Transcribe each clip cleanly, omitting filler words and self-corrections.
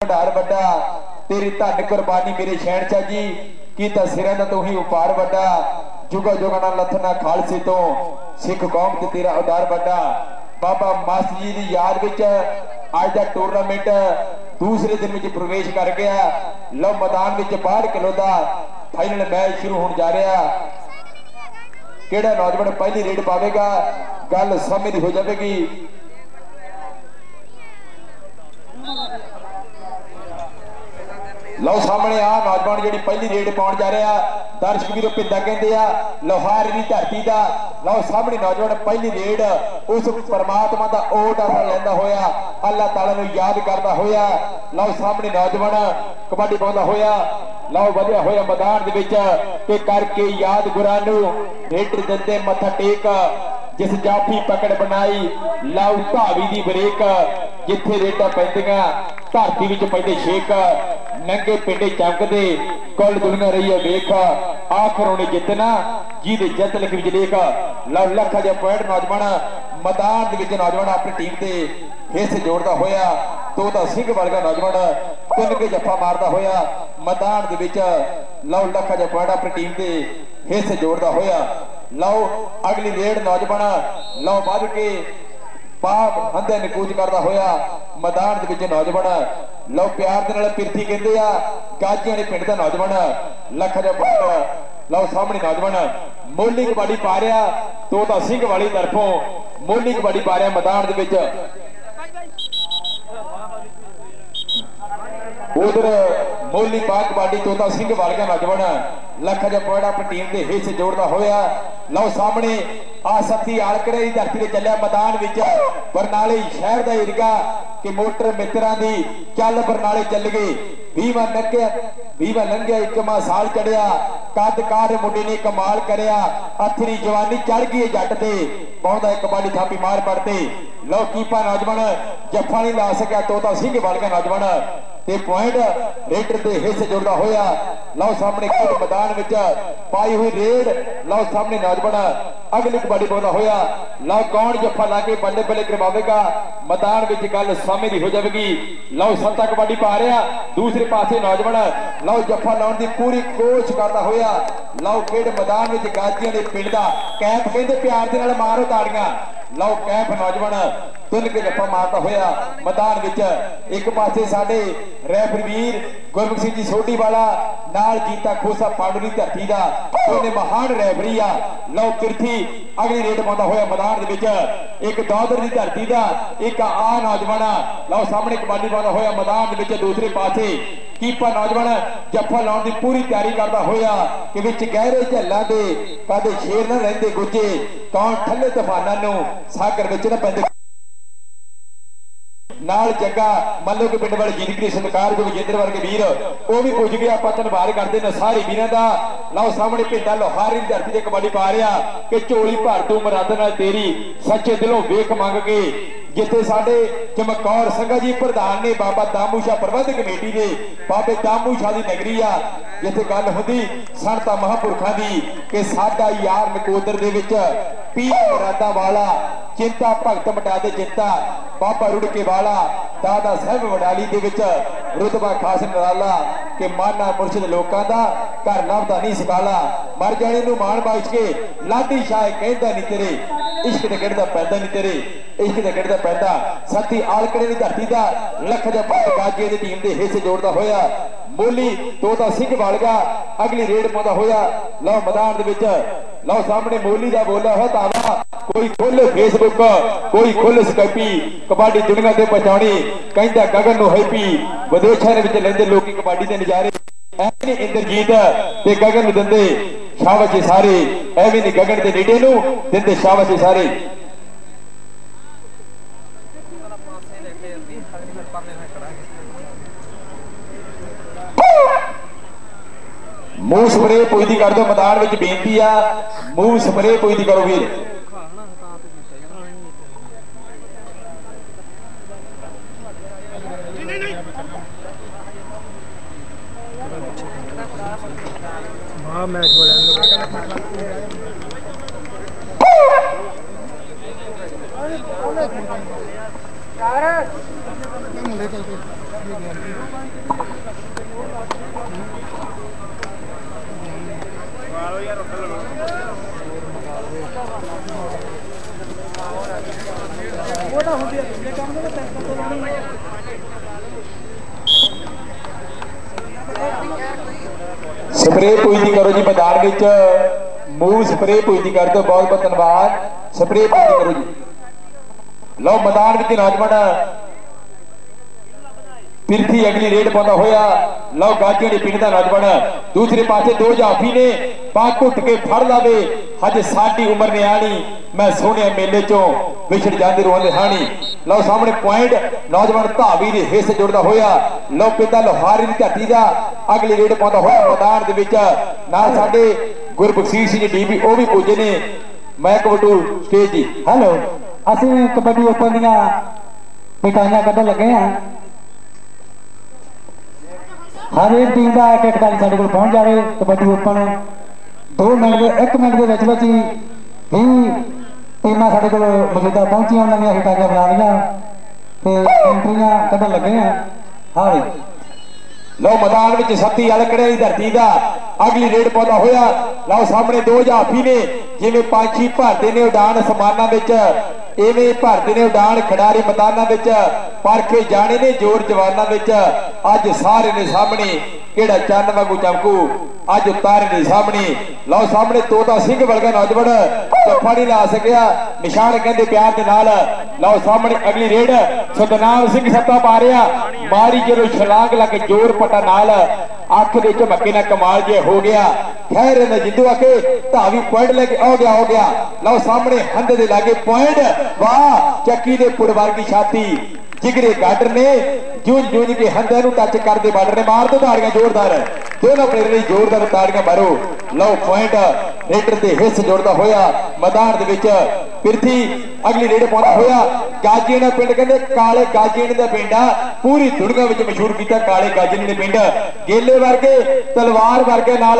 भंडार वड्डा तेरी धन कुर्बानी मेरे शहनशाह जी कीता सिरां दा तू ही उपार वड्डा जुगा जुगा ना लथना खालसे तो सिख कौम ते तेरा उदार वड्डा बाबा मास्टर जी की याद विच अज दा टूरनामेंट दूसरे दिन में प्रवेश कर गया। लो मैदान में 62 किलो का फाइनल मैच शुरू होने जा रहा। केड़ा नौजवान पहली रेड पावेगा गल समय की हो जाएगी। लो सामने आ नौजवान जी पहली रेड पाउण जा रहा। दर्शक वीरों पिंदा कहते हैं लोहार की धरती का। लो सामने नौजवान पहली रेड उस परमात्मा का ओट असर लेंदा होया अल्लाह ताला नूं याद करता होया। लो सामने नौजवान कबड्डी पाउंदा होया। लो वधिया होया मैदान दे विच के करके याद गुरां नूं रेड दिंदे मत्था टेक जिस जाफी पकड़ बनाई लाउ धावी दी ब्रेक जिथे रेडा पैंदियां धरती विच पैंदे शेक नंगे पिंडे चमकदे कुल दुनिया रही है वेख आखिर उन्हें जितना जी दे जित लिख विच लेख। लव लखा दे पॉइंट नौजवान मैदान दे विच नौजवान अपनी टीम ते हिस्स जोड़दा होया तोता सिंह वर्गा नौजवान तिन के जफा मारदा होया मैदान दे विच लव लखा दे पॉइंट अपनी टीम ते हिस्स जोड़दा होया। लो अगली रेड नौजवान लो बध के पाप हंधे नकूज करता होया मैदान दे विच नौजवान लो प्यार दे नाल पिरथी कहंदे आ गाजियां दे पिंड दा नौजवान लख दा पुੱਤ लो सामने नौजवान मोली कबड्डी पा रहा तोता सिंह वाली तरफों मोली कबड्डी पा रहा मैदान दे विच। उधर मोली पा कबड्डी तोता सिंह वालिया नौजवान लख दा पुੱਤ अपनी टीम के हिस्से जोड़ता होया। लो सामने आ सत्ती आलकड़े की धरती से चलिया मैदान विच बरनाले शहर का एरिया कि मोटर मित्रां दी चल बरनाले चल गई 20 लंघिया 1 साल चढ़िया कद कार मुंडे ने कमाल करया अथरी जवानी चढ़ गई जट ते पाउंदा कबड्डी थापी मार पड़ते। लो कीपा नौजवान जफा नहीं ला सकिया तोता सिंह वालिया नौजवान ते पॉइंट रेडर ते हिस्से जुड़दा होया। लो सामने खेल मैदान विच पाई हुई रेड लो सामने नौजवान अगली कबड्डी पाउंदा होया। लो कौन जफा ला के बल्ले बल्ले करवावेगा मैदान विच गल समय की हो जाएगी। लो सत्ता कबड्डी पा रहा दूसरे पासे नौजवान लो जफा लाउण दी पूरी कोशिश करता होया। लो खेड मैदान विच गाजियां दे पिंड दा कैप कहंदे प्यार दे नाल मारो ताड़ियां। लो कैप नौजवान तुन के जफा मारता होया मैदान विच एक पासे साडे रैफरी वीर गुरमुख सिंह जी सोढी वाला नाल जीता खोसा पांडू दी धरती दा उन्हें महान रैफरी आ। लो किरथी अगली रेड पाउंदा होया मैदान दे विच एक दौदर दी धरती दा एक आ नौजवान लो सामने कबड्डी पाउंदा होया मैदान दे विच दूसरे पासे कीपर नौजवान जफा लाउण दी पूरी तैयारी करता होया कि विच गहरे झल्लां दे कदे शेर ना रहिंदे गुज्जे कौन ठल्ले तूफानां नूं सागर विच ना पैंदे नाल जग्गा मल्लो के पिंड वाले जीतगरी सरकार जो विजेंद्र वर्गे वीर वो भी पुज गया आप धन्यवाद करते हैं सारे वीरों का। लो सामने पिंडा लोहारी धरती से कबड्डी पा रहा कि झोली भर तू मुराद नाल तेरी सच्चे दिलों वेख मंग के जिथे साडे चमकौर संघा जी प्रधान ने बाबा दामू शाह प्रबंधक कमेटी के बाबे दामू शाह की नगरी आ जिथे गल होंदी संता महापुरखों की कि साडा यार नकोदर दे विच पीर मुरादा वाला चिंता भगत मटा दे चिंता बाबा रुड़के वाला दादा साहब वडाली दे विच रुतबा खास नराला कि माना मुर्शिद लोकां दा घर लभदा नहीं सकाला मर जाने नूं मान बाइच के लाडी शाह कहंदा नहीं तेरे इश्क ते गिरदा पैंदा नहीं तेरे इश्क ते गिरदा पैंदा सत्ती आलकड़े दी धरती दा लख दा पट गाजे दी टीम दे हिस्से जोड़दा होया मोली तोता सिंह वालिया अगली रेड पाउंदा होया। लो मैदान दे विच लो सामने मोली दा बोला है तावा कोई खोले फेसबुक कोई खोले स्कैपी कबड्डी दुनिया ते पहुंचाणी कहंदा गगन नूं हैप्पी विदेशां दे विच लैंदे लोकी कबड्डी दे नज़ारे ऐवें इंद्रजीत ते गगन नूं दिंदे शाबाशी सारे ऐवें नहीं गगन दे नीडे नूं दिंदे शाबाशी सारे। मूंह स्प्रे पुजदी कर दो मैदान में बेनती आ मूंह स्प्रे पुजदी करो वीर। स्प्रे पुजदी करो जी मैदान विच मूव स्प्रे पुजदी कर दो बहुत बहुत धन्यवाद स्प्रे पुजदी करो जी। लो मैदान विच नौजवान पिरथी अगली रेड पाता होया लो गाजी ने पिंड का नौजवान दूसरे पासे दो जाफी ने बाग घुट के फड़ लावे अज साडी उम्र ने आनी मैं सोने मेले चो विछड़ जाते रोंदे हानी। लो सामने पॉइंट नौजवान धावी के हिस्से जुड़ता होया लो पिता लोहारी की धरती का अगली रेड पाता होया मैदान दे विच नाल साडे गुरबख्शीश जी डीबी वो भी पुजे ने मैक वटू स्टेज जी। हेलो असीं कबड्डी ओपन दियां मिठाइयां कड्ढण लगे हैं हर एक टीम का एक एक खिडारी साडे कोल पहुंच जाए कबड्डी ओपन 2 मिनट के 1 मिनट के विच ही टीमां साडे कोल मौजूदा पहुंचियां उन्होंने हिटाइयां बना लिया तो एंट्रियां कड्ढण लगे हैं। हाँ भाई लो मैदान में सत्ती अलकड़े की धरती का अगली रेड पाता होया लो सामने दो जाफी ने जिवें पंछी भरते ने उड़ान समाना इवें भरते ने उड़ान खिडारी मैदाना परखे जाने ने जोर जवाना अज सारे ने सामने केड़ा चंद वांगू चमकू अज उतारे ने सामने। लो सामने तोता सिंह वर्गा नौजवान जफा नहीं ला सकिया निशान कहते प्यार के नाल। लो सामने अगली रेड सतनाम सिंह सत्ता पा रहा मारी जो छलांग लग जोर पटा नाल अख के झमके ना कमाल जे हो गया खैर ने जिंदू आके धावी पॉइंट लेके हो गया। लो सामने हंद दे लागे पॉइंट वाह चक्की दे पुड़ वर्गी छाती जिगरे गाडर ने जूझ जूझ के हंदे टच करते बाडर ने मार दो ताड़ियां जोरदार दोनों प्लेयर ने जोरदार ताड़ियां मारो। लो पॉइंट रेडर के हिस्स जोड़ता होया मैदान दे विच पिरथी अगली रेड पाउंदा होया गाजीण पिंड कहंदे काले गाजीण दा पिंड पूरी दुनिया विच मशहूर कीता काले गाजीण दे पिंड गेले वर्गे तलवार वर्गे नाल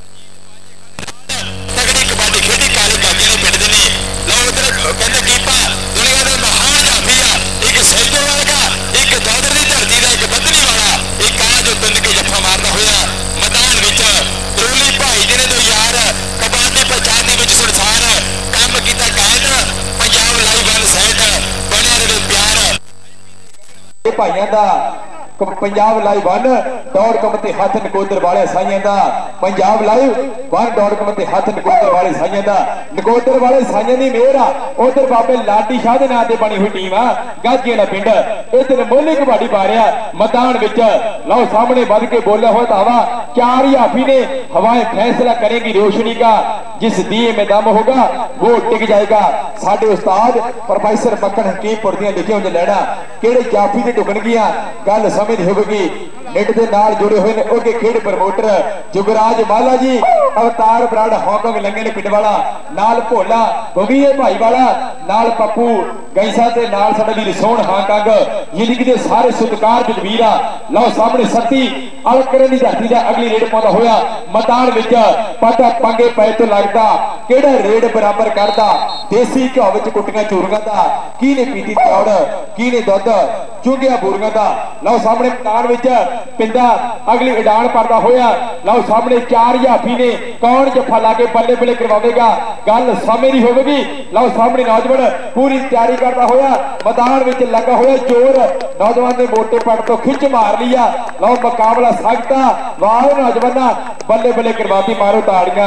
तगड़ी कबड्डी खेडी काले गाजीण पिंड दे ने। लो उधर कहंदे कीपा दुनिया दा महान जाफी एक सैदो वर्गा एक दौदर दी धरती दा एक बदली वाला एक आ जो तुंद के जफा मारदा होया मैदान विच त्रोली भाई जिहने तो यार कबड्डी पहचान दे विच संसार काम कीता कायद पंजाब लाइव वन सेट बने रहे प्यार भाइयों का पंजाब लाइव वन दौड़ कमते हाथ नकोदर वाले साइयां दा पंजाब लाइव वन दौड़ कमते हाथ नकोदर वाले साइयां दा नकोदर वाले साइयां दी मेहर उधर बाबे लाडी शाह दे नाम ते बनी हुई टीम गाजी वाला पिंड इधर मोहल्ले कबड्डी पा रहा मैदान विच। लो सामने बढ़ के बोलिया हुआ दावा चार हाफी ने हवाएं फैसला करेगी रोशनी का जिस दिए में दम होगा वो टिक जाएगा। साडे उस्ताद प्रोफेसर मक्खन हकीमपुर दियां लिखे हुए लैना किहड़े जाफी ते ढुकण गियां गल समझ होगी नेट के नाल जुड़े हुए ने ओके खेड promoter Jugraj Mala ji Avtar brand Hong Kong लंगे ने पिंड वाला नाल भोला बवीए भाई वाला नाल पप्पू गैसा ते नाल साडा वीर सोहण हांगकांग जिंदगी दे सारे सत्कार जवीरा। लो सामने सत्ती अलकरे दी धरती दा अगली रेड पाउंदा होया मैदान विच पता पंगे पै तो लगदा केड़ा रेड बराबर करदा देसी घ्यो विच कुट्टियां चूरियां दा की ने पीती दौड़ की ने दुध चुंगिया बूरियां दा। लो सामने मैदान विच पिंदा अगली उड़ान पड़ता होया लो सामने चार हाफी ने कौन जफा लाके बल्ले बल्ले करवाएगा गल समय की होगी। लो सामने नौजवान पूरी तैयारी करता होया मैदान विच लगा होया जोर नौजवान ने मोटे पट तो खिंच मार लिया। लो मुकाबला सख्त वाह नौजवान बल्ले बल्ले करवाती मारो ताड़ियां।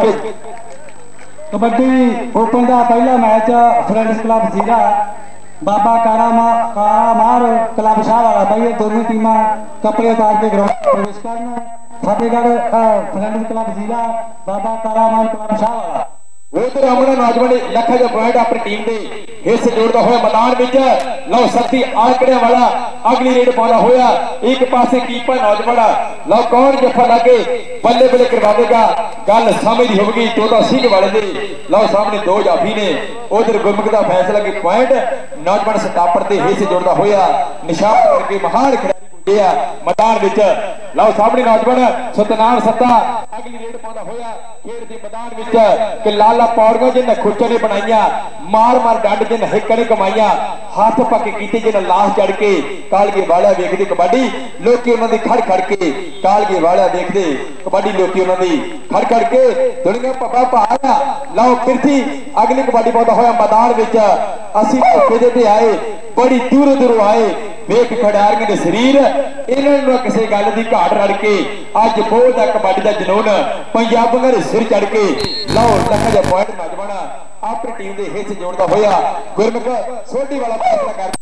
कबड्डी ओपन का पहला मैच फ्रेंड्स क्लब सीगा बाबा कारामार क्लब शाह वाला भाई ये दोनों टीमां कपड़े उतार के ग्राउंड प्रवेश करन फतेहगढ़ फ्रेंड्स क्लब सीगा बाबा कारामार क्लब शाह वाला उधर अपना नौजवान लखा जो पॉइंट अपनी टीम के हिस्से जोड़ता हुआ मैदान विच। लो सत्ती आंकड़े वाला अगली रेड पाउंदा होया एक पासे कीपर नौजवान लो कौन जफा लागे बल्ले बल्ले करवाएगा गल समझ होगी तोता सिंह वाले दे। लो सामने दो जाफी ने उधर गुरमुख का फैसला की पॉइंट नौजवान सटापर के हिस्से जोड़ता होया निशान करके महान खिडारी मैदान विच। लो सामने नौजवान सतनाम सत्ता अगली रेड पाउंदा होया खेड दे मैदान विच कि लाला पौड़ियां जिन्हें खुच्चे ने बनाइया मार मार डंड जिन हिकने कमाइया हाथ पक्के कीते जिन लाश चढ़ के कालगे वाला वेखदे कबड्डी लोकी उन्हां दी खड़ खड़ के कालगे वाला देखदे कबड्डी लोकी उन्हां दी खड़ खड़ के दुनिया पप्पा पाया लाओ पिरथी अगली कबड्डी पाउंदा होया मैदान विच असीं मौके दे आए बड़ी दूरों दूरों आए वेख खिडारियों के शरीर इन्होंने किसी गल की घाट रड़ के अज बहुत कबड्डी का जनून पंजाबियों के सिर चढ़ के लाओ लख जा पॉइंट नौजवान अपनी टीम के हिस्से जोड़ता होया गुरमुख सोढी वाला फैसला कर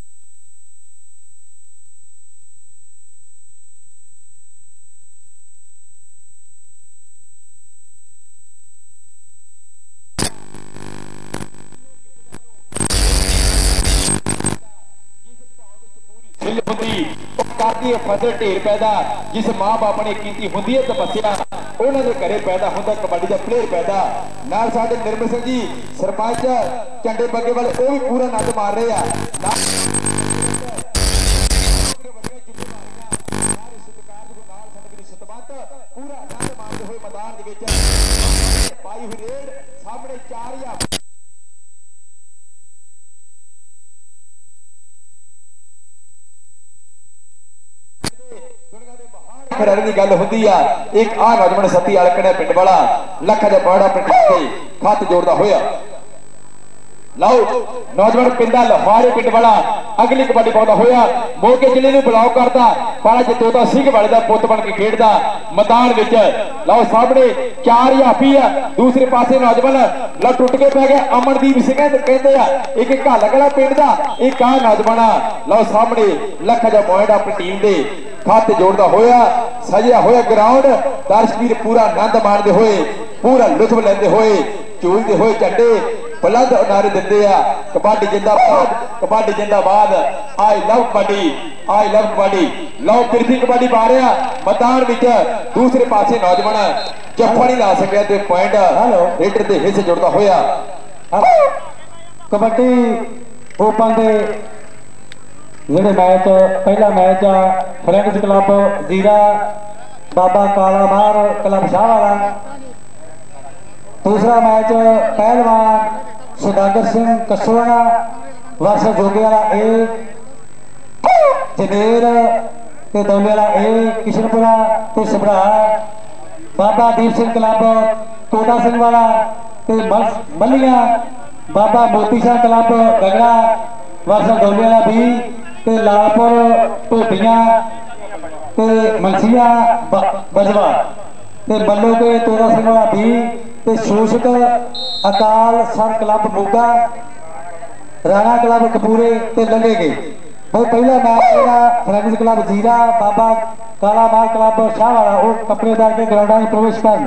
फसल ढेर पैदा जिस मां बाप ने की होंगी है तपस्या उन्होंने घरे पैदा होंगे कबड्डी का प्लेयर पैदा नाल साडे निर्मल सिंह जी सरपंच झंडे बगे वाले वो भी पूरा नंद मार रहे हैं पूरा नंद मारते हुए मैदान पाई हुई रेड सामने 4000 खिडारी की गल होंगी है एक आ नौजवान सती आलकड़ा पिंड वाला लख जा पौड़ा पिंड खत जोड़ता होया लाओ नौजवान पिंडा लफारे पिंड वाला अगली कबड्डी पाउंदा होया मोगे जिले नूं बुलाओ करदा पाला जतोता सिंह वाले दा पुत बन के खेडदा मैदान विच लाओ सामने 4 हाफी है दूसरे पासे नौजवान ला टुट के पै गया अमनदीप सिंह कहते हैं एक घालगला पिंड दा एक आ नौजवान लाओ सामने लख जा पॉइंट अपनी टीम दे खाते जोड़ता होया सजिया होया ग्राउंड दर्शक पूरा आनंद माणदे होए पूरा लुत्फ लेंदे होए झूलते होए झंडे बुलंद नारे दिंदे आ कबड्डी जिंदाबाद I love kabaddi love Pirthi kabaddi पा रहा मैदान विच दूसरे पासे नौजवान जफ्फा नहीं ला सकिया ते पॉइंट रेडर दे हिस्से जुड़दा होया कबड्डी ओपन दे जेडे मैच पहला मैच फ्रेंड्स क्लब जीरा बाबा काला मार क्लब शाहवाला दूसरा मैच पहलवान सुदागर सिंह कसुआ वर्ष जोगियाला ए जनेर ते दौलेवाला ए किशनपुरा ते सबड़ा बाबा दीप सिंह क्लब तोता सिंह वाला ते मलिया बाबा मोती शाह क्लब गगड़ा वर्ष दौलेवाला भी ते लालपुर ढोडियां ते मनसिया बजवा ते मल्लो के तोरा सिंह वाला भी ते शोषक अकाल सर क्लब मोगा राणा क्लब कपूरे ते लंगे गए भाई पहला मैच फ्रेंड्स क्लब जीरा बाबा काला मार क्लब शाहवाला वो कपड़ेदार के ग्राउंड में प्रवेश कर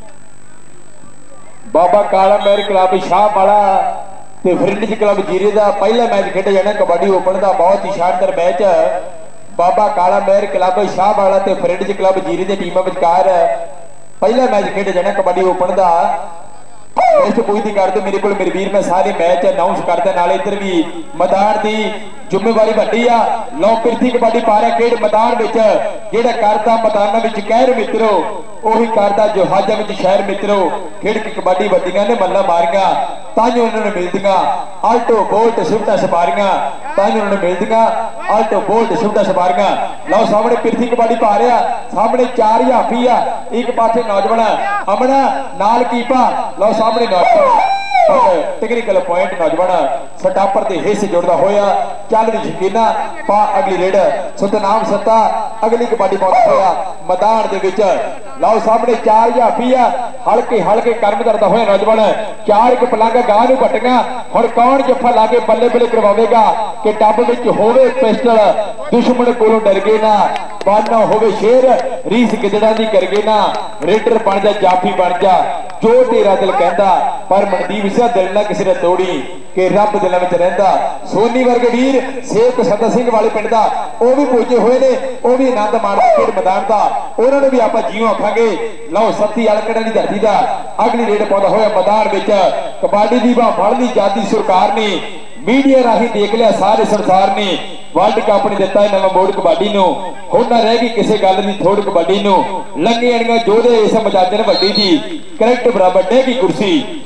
बाबा काला मेर क्लब शाहवाला ते फ्रेंड्स क्लब जीरे का पहला मैच खेडा जाना कबड्डी ओपन का बहुत ही शानदार मैच बाबा काला मेर क्लब शाहवाला ते फ्रेंड्स क्लब जीरे की टीमां विचकार पहला मैच खेडा जाना कबड्डी ओपन का लिस्ट कोई नहीं करते मेरे को मेरे वीर मैं सारे मैच अनाउंस करता नाले इधर भी मैदान की जिम्मेवारी वड्डी आ लौ पिरथी कबड्डी पा रहा खेड मैदान में जेड़ा करता मैदानों में कहर मित्रो उही करता जो हाजा में शहर मित्रो खेड की कबड्डी वड्डियां ने मल्ला मारिया ताइयों उन्होंने मिलदियां आल्टो बोल्ट शिफ्टा सवारियां ताइयों उन्होंने मिलदियां आल्टो बोल्ट शिफ्टा सवारियां लो सामने पिरथी कबड्डी पा रहा सामने 4 हाफी आ एक पासे नौजवान अमना नाल कीपा लो सामने नौजवान टेक्निकल पॉइंट नौजवान सटापर के हिस्से जुड़ता होया चल भी शकीना पा अगली रेड सतनाम सत्ता अगली कबड्डी पाउंदा होया मैदान दे विच लाओ सामने 4 हाफी आ हल्के हल्के कर्म करता होया नौजवान 4 एक पलंग गां नूं पट्टियां हुण कौन जफ्फा ला के बल्ले बल्ले करवावेगा कि टब विच होवे पिस्टल दुश्मन कोलों डर गए ना बाना होवे शेर रीस गिदड़ा दी कर गए ना रेडर बन जा जाफी बन जा जो तेरा दिल कहता पर मनदीप सिंह दिल ना किसी ने तोड़ी कि रब दिल में रहिंदा सोनी वर्गे वीर सेवक सदा सिंह वाले पिंड दा वो भी पुजे हुए ने वो भी आनंद माणदे खेड मैदान दा उन्होंने भी आप जियो आखांगे लो सत्ती अलकड़ा दी धरती दा अगली रेड पाउंदा होया मैदान विच कबड्डी दी बाह फड़ ली जाती सरकार ने मीडिया राही देख लिया सारे संसार ने वर्ल्ड कप ने दिता नवा मोड़ कबड्डी नूं हुण ना रह गई किसी गल दी थोड़ कबड्डी नूं लंघे अणियां जोधे इस मजाजन वड्डी जी करैक्ट बराबर डे की कुर्सी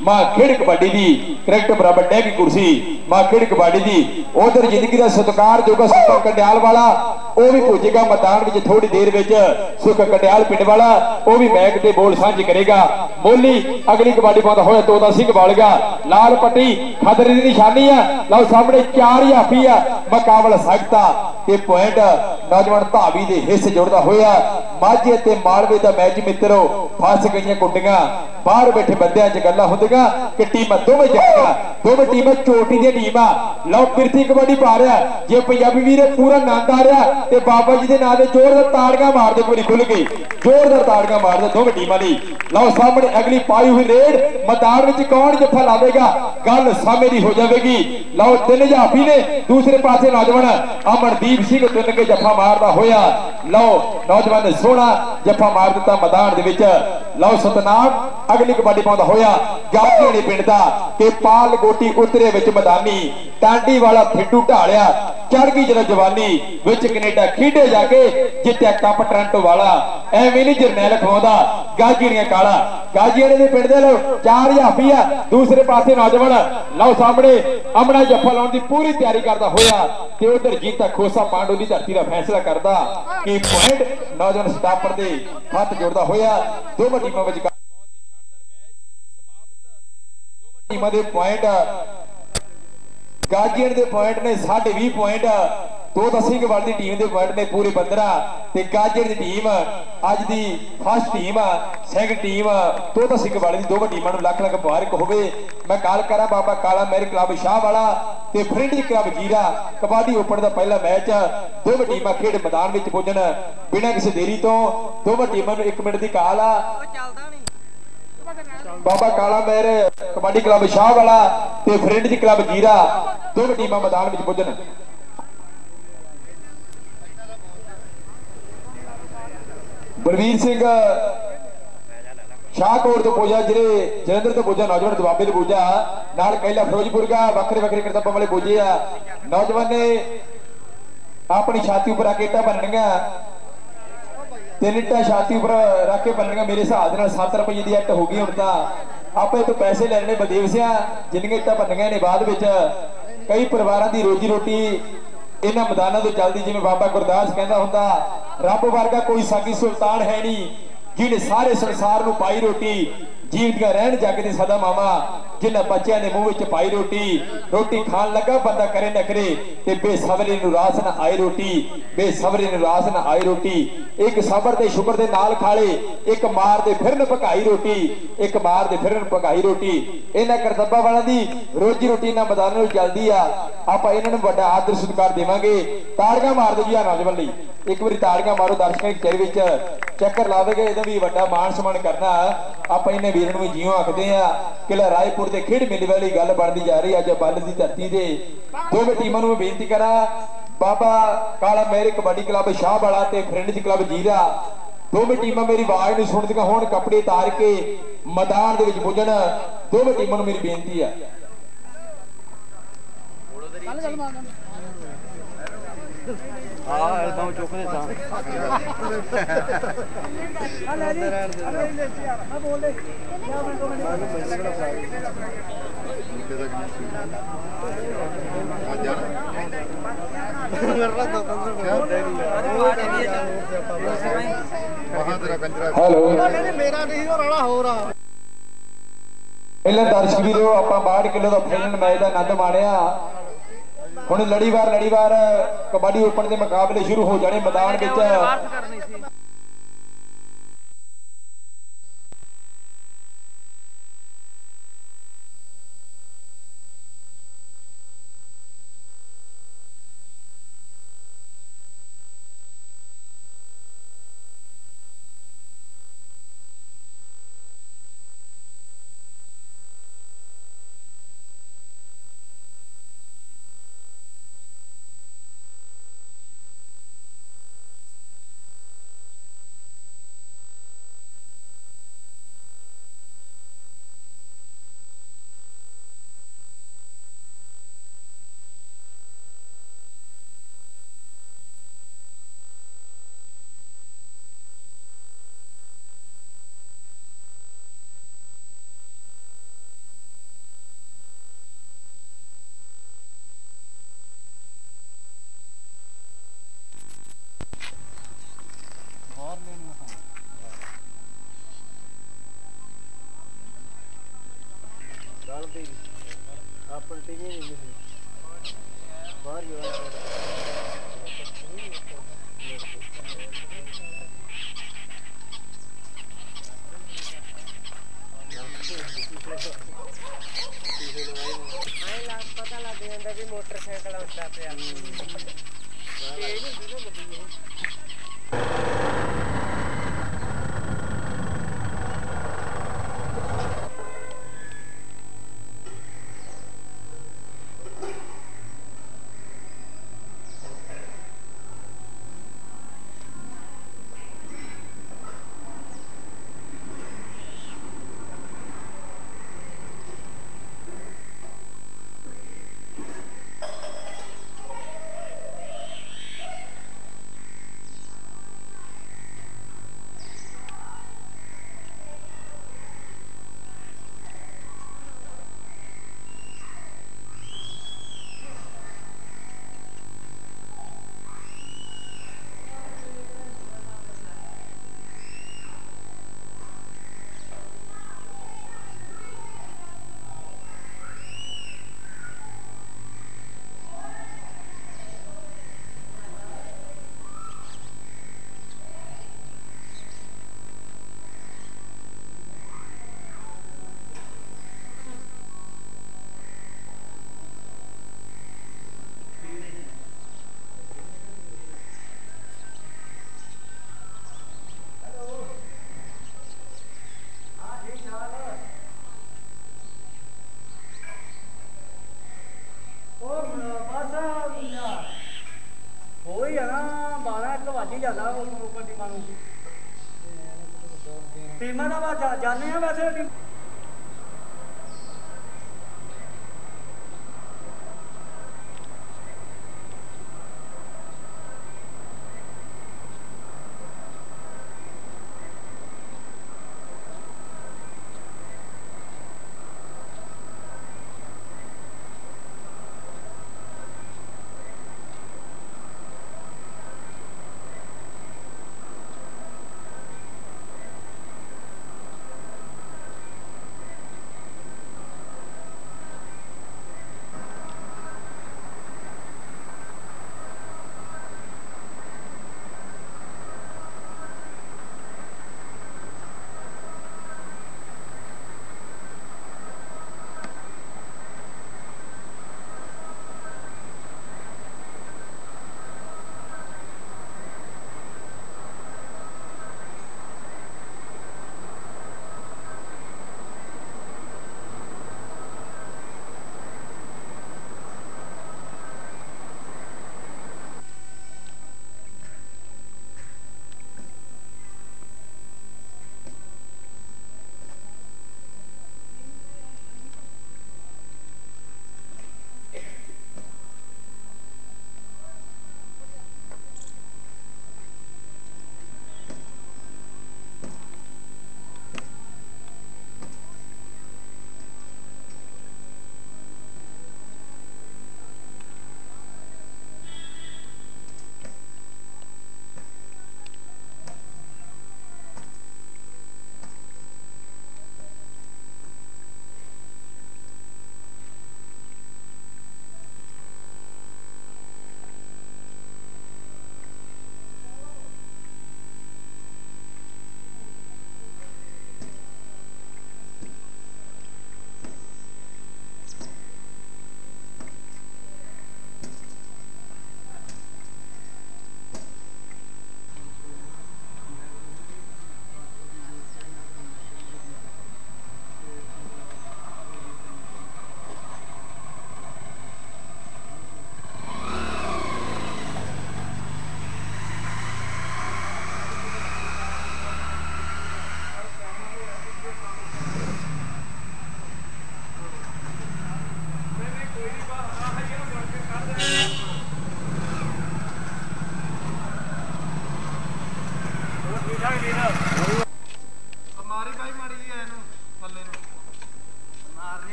मां खेड कबड्डी दी क्रिकेट बराबर डह की कुर्सी मां खेड कबड्डी दी उधर जिंदगी का सत्कार जोगा सुख कंडियाल वाला वह भी पुजेगा मैदान में थोड़ी देर में सुख कंडियाल पिंड वाला वह भी मैक के बोल साझी करेगा मोली अगली कबड्डी पाता होया तोता सिंह वालगा लाल पट्टी खतरे की निशानी है लो सामने 4 हाफी है मुकाबला सकता के पॉइंट नौजवान धावी के हिस्से जुड़ता होया माझे ते मालवे का मैच मित्रों फस गई कुंडियां बाहर बैठे बंदे च गल्लां होंदियां कि टीमां दोवें जाएगा दोवें टीमां चोटी दी टीमां लो पिरथी कबड्डी पा रहा जे पंजाबी वीर पूरा आनंद आ रहा ते बाबा जी के नाम से जोरदार ताड़ियां मार दे पूरी खुल गई जोरदार ताड़ियां मार दे दोवें टीमां दी लो सामने अगली पाई हुई रेड मैदान में कौन जफा लावेगा गल समय की हो जाएगी लो 3 जाफी ने दूसरे पासे नौजवान अमनदीप सिंह तुन के जफा मारता होया लो नौजवान ने सोहना जफा मार दिता मैदान दे विच लो सतनाम अगली कबड्डी पाउंदा होया गाजी पिंड दा के पाल गोटी उतरे विच मैदानी टांडी वाला फिड्डू ढालिया चढ़ गई जरा जवानी विच कनेडा खेडे जाके जित्या कप टोरंटो वाला एवें नहीं जरनैल खवाउंदा गाजीड़ियां काला गाजीड़े दे पिंड दे लो 4 हाफी आ दूसरे पासे नौजवान लो सामने अमना जफा लाउण दी पूरी तैयारी करदा होया ते उधर जीता खोसा पांडू दी धरती दा फैसला करदा कि पॉइंट नौजवान स्टापर दे हथ जोड़दा होया दोवां टीमां विच टीमां दे पॉइंट गाजीड़ दे पॉइंट ने 20.5 पॉइंट तोता सिंह वाल दी टीम दे पॉइंट ने पूरे 15 ते गाजीड़ दी टीम अज दी first team second team Tota Singh वाले दी दोवां टीमां नूं लख लख मुबारक होवे मैं गल करा बाबा काला मेरे क्लब शाह वाला ते फ्रेंडली क्लब जीरा कबड्डी ओपन दा पहला मैच दोवां टीमां खेड मैदान विच पुजन बिना किसी देरी तो दोवां टीमां नूं 1 मिनट दी काल आ बाबा काला मेरे कबड्डी क्लब शाह वाला ते फ्रेंडली क्लब जीरा दोवां टीमां मैदान विच पुजन बलवीर सिंह शाहकोट तो पूजा जिले जलंधर तो पूजा नौजवान दुआबे तो पूजा नाल कहला फिरोजपुर का वक्रे वक्रे करतबां वाले पूजे आ नौजवान ने अपनी छाती उपर आके इट्टां भरनियां 3 इट्टां छाती उपर रख के भरनियां मेरे हिसाब नाल 7 रुपए की इट्ट हो गई हुण तां आपे तो पैसे लेने बदेव सिया जिन्नियां इट्टां भरनियां ने बाद विच कई परिवारां दी रोजी रोटी इन्हां मैदानां तो चलदी जिवें बाबा गुरदास कहंदा हुंदा रब वर्गा कोई सागी सुल्तान है नहीं जिन्हें सारे संसार नूं पाई रोटी जीवदियां रहन जग दे सदा मामा जिन्हां बच्चों ने मुंह विच पाई रोटी खान लगा बंदा करे नखरे ते बेसबरे नूं रास ना आए रोटी बेसबरे नूं रास ना आए रोटी एक सबर दे शुक्र दे नाल खाले एक मार दे फिरन पकाई रोटी एक मार दे फिरन पकाई रोटी इन्हां करतब्बां वालां दी रोजी रोटी इन्हां मैदानां नूं चलदी आ आपां इन्हां नूं वड्डा आदर सत्कार देवांगे ताड़ियां मार दो जी आ नौजवान लई एक बारी ताड़ियां मारो दर्शकां दे चेहरे विच चक्कर लावेगे इहदा भी वड्डा मान सम्मान करना आपां इन्हां वीरां नूं जियों आखदे आ किला रायपुर दे खेड मेले वाली गल बनदी जा रही अज बल दी धरती दे दोवें टीमां नूं बेनती करा बाबा काला मेरे कबड्डी क्लब शाह वाला ते फ्रेंड्स क्लब जीरा दोवें टीमां मेरी आवाज़ नूं सुणदियां होण कपड़े तार के मैदान दे विच पुजण दोवें टीमां नूं मेरी बेनती है हेलो मेरा नहीं हो रहा दर्शक वीरो आप 62 किलो का फाइनल मैच का आनंद माणिया हुण लड़ीवार कबड्डी ओपन के मुकाबले शुरू हो जाने मैदान विच पता लग जाता भी मोटरसाइकिल होता पे टीमां का जाने वैसे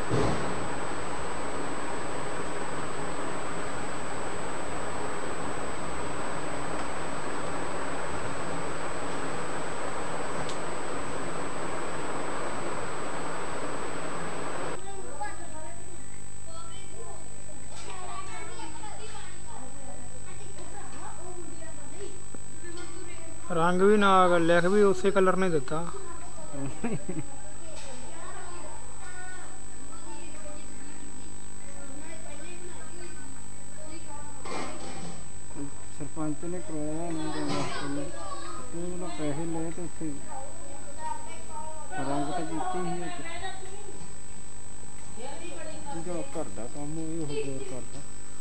रंग भी ना लिख भी उस कलर ने दिता। सरपंच ने करवाया ना पैसे ले तो रंग तो कीती ही जो घर का काम वो गौर करता।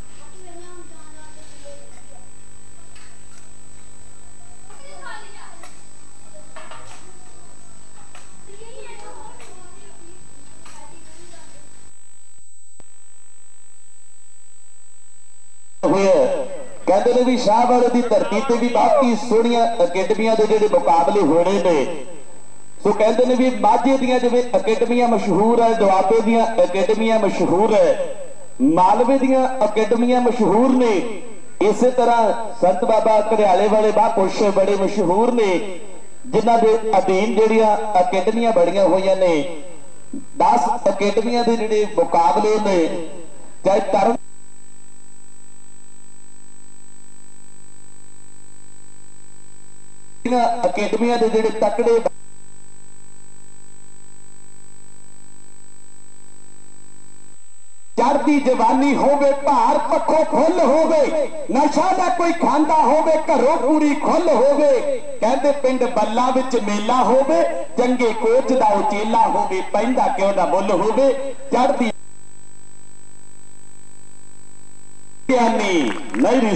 कहते ने भी शाहवाले की धरती से भी बाकी सोहनिया अकेडमियां के जिहड़े मुकाबले होने ने। सो कहते ने भी माझे दियां जिवें अकेडमियां मशहूर है, दुआबे दियां अकेडमियां मशहूर है, मालवे दियां अकेडमियां मशहूर ने। इस तरह संत बाबा घड़ियाले वाले महापुरुष बड़े मशहूर ने जिन्हां दे अधीन जिहड़ियां अकेडमियां बड़ियां होईयां ने। 10 अकेडमियां के जिहड़े मुकाबले ने चाहे तरन अकेडमियां के जिहड़े तकड़े चढ़ती जवानी होवे, भार पखों फुल होवे, नशा ना कोई खांदा होवे, घरों पूरी खुल होवे। कहते पिंड बल्ला विच मेला होवे, चंगे कोच दा उचेला होवे, पैंदा क्यों ना मुल होवे। चढ़ती नहीं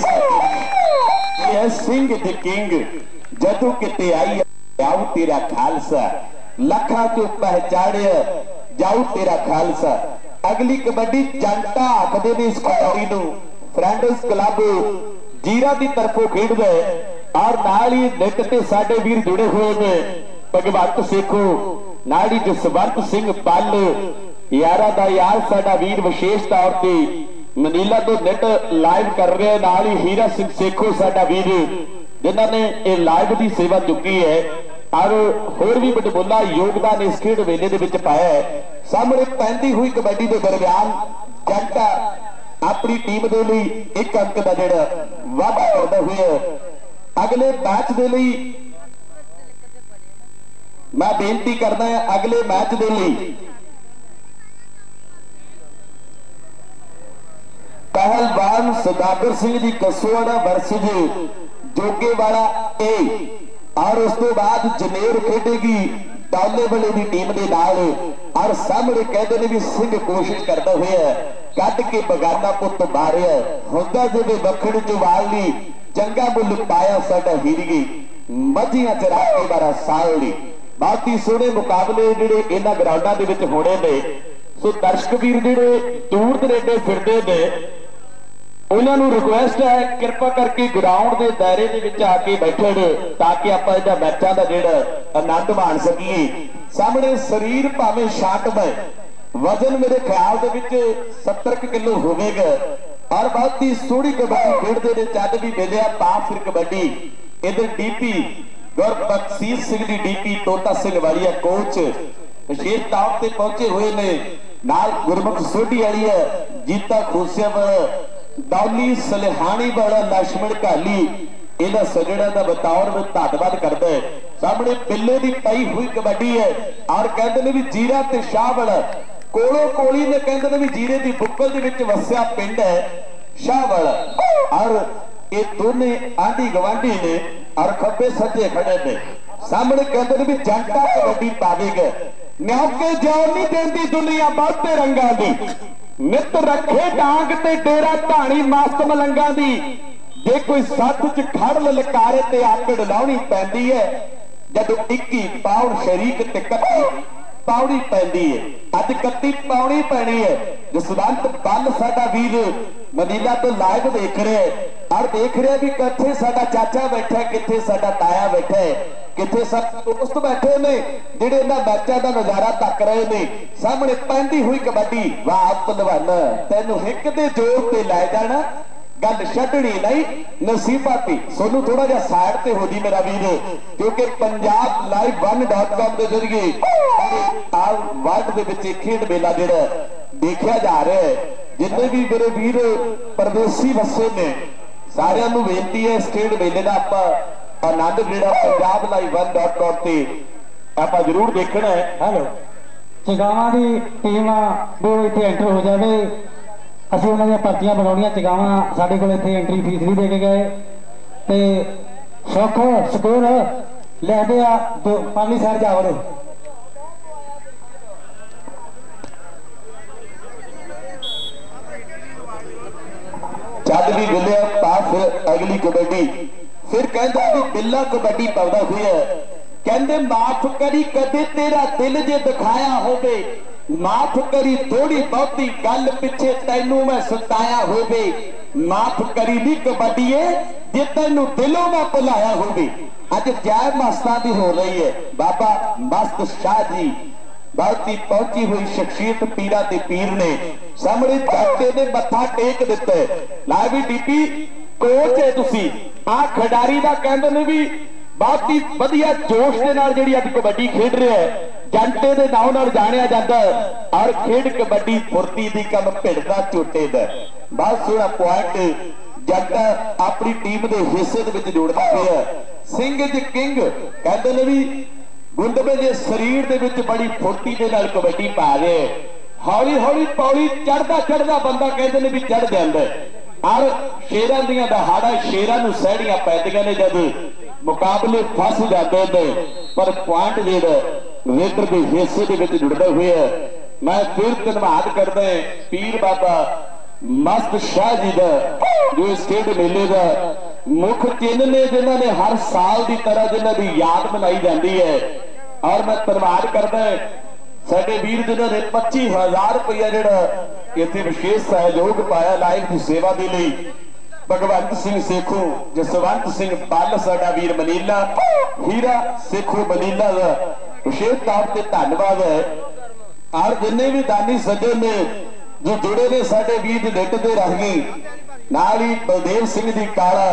सिंह द किंग जदू किते आई जाऊ तेरा खालसा, लखा चो पहचाड़िया जाऊ तेरा खालसा। अगली कबड्डी जंटा आखदे ने इस खिडारी नूं फ्रेंड्स क्लब जीरा की तरफों खेडदा है और नाल ही नित ते साडे वीर जुड़े हुए ने। भगवंत सेखो नाड़ी जसवंत सिंह पल यारा दा यार साडा वीर विशेष तौर पर मनीला तो नित लाइव कर रहे हैं। नाल ही हीरा सिंह सेखो साडा वीर जिन्होंने ये लाइव की सेवा चुकी है और होर भी बड़बोला योगदान इस खेड मेले के विच पाया है। सामने पैंदी हुई कबड्डी के दरम्यान जंटा अपनी टीम के लिए एक अंक का जिहड़ा वाधा करते हुए अगले मैच के लिए मैं बेनती करना है अगले मैच के लिए पहलवान सदागर सिंह जी कसोड़ा वर्सेज जोगेवाला ए और उस तो बाद जनेर खेडेगी डौले वाले की टीम के नाल। और सामने कहते हैं भी सिंह कोशिश करता हुआ कट के बगाना पुत मारिया होंदा जिवे बखड़ चुवाल ली चंगा मुल पाया साडा हीरगी मझियां चरा के बारा सावड़ी। बहुत ही सोहने मुकाबले जिहड़े इन्हां ग्राउंडां दे विच होणे ने। सो दर्शक वीर जिहड़े दूर दरेडे फिरदे ने उन्होंने रिक्वेस्ट है कृपा करके ग्राउंड के दायरे के आके बैठे ताकि आप मैचों का जिहड़ा आनंद मान सकीए। सामने शरीर भावें शांतमय वजन मेरे ख्याल के 70 किलो होगा और बहुत ही सोहनी कबड्डी खेडते हैं। चंद भी मिलिया पां फिर कबड्डी इधर डीपी गुरबख्शीर सिंह की डीपी तोता सिंह वाली कोच विशेष तौर पर पहुंचे हुए ने। नाल गुरमुख सोढ़ी वाली है जीता खूसिया डॉली सलेहानी वाला लक्ष्मण घाली इन्होंने सजड़ा का बतौर में धन्यवाद करता है। सामने पिल्ले की पाई हुई कबड्डी है और कहते हैं भी जीरा ते शाहवाला कोलो कोली ने कहते हैं भी जीरे की बुक्कल के वसिया पिंड है शाहवाला और ये दोने आंधी गवांढी ने और खब्बे सज्जे खड़े ने। सामने कहते हैं भी जंटा कबड्डी पावेगा न्याके जान नहीं देती दुनिया बहुते रंगा दी नित रखे डांग ते डेरा धाणी मस्त मलंगा दी जे कोई सत च खड़ ललकारे ते आकड़ लाउणी पैंदी है जदों 21 पाउण शरीक ते 31 पाउणी पैंदी है। अज 31 पाउणी पैनी है। जसवंत बल साडा वीर मनीला तो लाइव देख रहे और देख रहे भी किथे साडा चाचा बैठा किथे साडा ताया बैठा है। किथे सब दोस्त बैठे ने जिहड़े इन्हां मैचां दा नज़ारा तक रहे ने। सामने पैंदी हुई कबड्डी, वाह पहलवान तैनूं हिक दे जोर ते लै जाना, गल छड्डनी नहीं नसीबा दी। सोनू थोड़ा जिहा साइड ते हो जी मेरा वीर, क्योंकि पंजाब लाइव 1.com के जरिए आल वर्ल्ड दे विच खेड मेला जिहड़ा देखिया जा रहा है। जिन्ने भी मेरे वीर परदेसी वसे ने सारिਆਂ ਨੂੰ बेनती है, इस खेड मेले का आप आनंद जिहड़ा पंजाब लाइव 1.com ते आप जरूर देखना है। हेलो चगावां दी टीम वो इत्थे एंटर हो जाए, ਅਸੀਂ ਉਹਨਾਂ ਦੀਆਂ ਪਰਚੀਆਂ ਬਣਾਉਣੀਆਂ। ਚਗਾਵਾਂ ਸਾਡੇ ਕੋਲ ਇੱਥੇ ਐਂਟਰੀ ਫੀਸ ਵੀ ਦੇ ਕੇ ਗਏ ਤੇ ਸੁੱਖ ਸਕੂਰ ਲੈਦੇ ਆ ਪਾਲੀ ਸਾਈਡ ਜਾ ਵੜੋ। ਚੱਲ ਵੀ ਗੁੱਲਿਆ ਪਾ ਫਿਰ ਅਗਲੀ ਕਬੱਡੀ। ਫਿਰ ਕਹਿੰਦਾ ਵੀ ਬਿੱਲਾ ਕਬੱਡੀ ਪਾਉਂਦਾ ਹੋਇਆ, ਕਹਿੰਦੇ ਮਾਫ ਕਰੀ ਕਦੇ ਤੇਰਾ ਦਿਲ ਜੇ ਦਿਖਾਇਆ ਹੋਵੇ, माफ करी थोड़ी बहुती गल पिछे तैनू मैं सताया होवे, माफ करी नी कबड्डीए जे तैनू दिलों मैं भुलाया होवे। अज जय मस्तां दी हो रही है। बाबा मस्त शाह जी बहुत ही पहुंची हुई शख्सियत पीरा ते पीर ने सामने जाते ने मत्था टेक दिता है। ला भी डीपी कोच है तुसी आ खिडारी दा कहंदे ने भी बहुत ही वधिया जोश दे नाल जिहड़ी अज कबड्डी खेड रहा है, जंटे के नाम नाल जानिया जाता है। और खेड कबड्डी फुर्ती दी कम भिड़दा झोटे दा बहुत सोहना पॉइंट जंटा अपनी टीम के हिस्से दे विच जोड़दा पिया। सिंह ज किंग कहते ने भी गुंडवे दे शरीर दे विच बड़ी फुर्ती दे नाल कबड्डी पा रहे। हौली हौली पौड़ी चढ़दा चढ़दा बंदा कहते ने भी चढ़ जांदा और शेरां दियां दहाड़ा शेरां नूं सहड़ियां पैंदियां ने जद मुकाबले फस जाते हैं। पर पॉइंट जिहड़ा रेडर के हिस्से के जुड़ता हुआ मैं फिर धन्यवाद करदा पीर बाबा मस्त शाह जी का, जो इस खेड मेले का मुख चिन्ह ने जिन्होंने हर साल की तरह जिन्हों की याद मनाई जाती है। और मैं धन्यवाद करदा साडे वीर जिन्होंने 25,000 रुपया जिहड़ा इत्थे विशेष सहयोग पाया लाइव की सेवा के लिए। भगवंत सिंह सेखू, जसवंत सिंह पल साडा वीर मनीला, हीरा सेखू मनीला का विशेष तौर पर धन्यवाद है। और जिन्ने भी दानी सज्जन ने जो जुड़े ने साडे वीर निट दे राही नाल ही बलदेव सिंह जी काला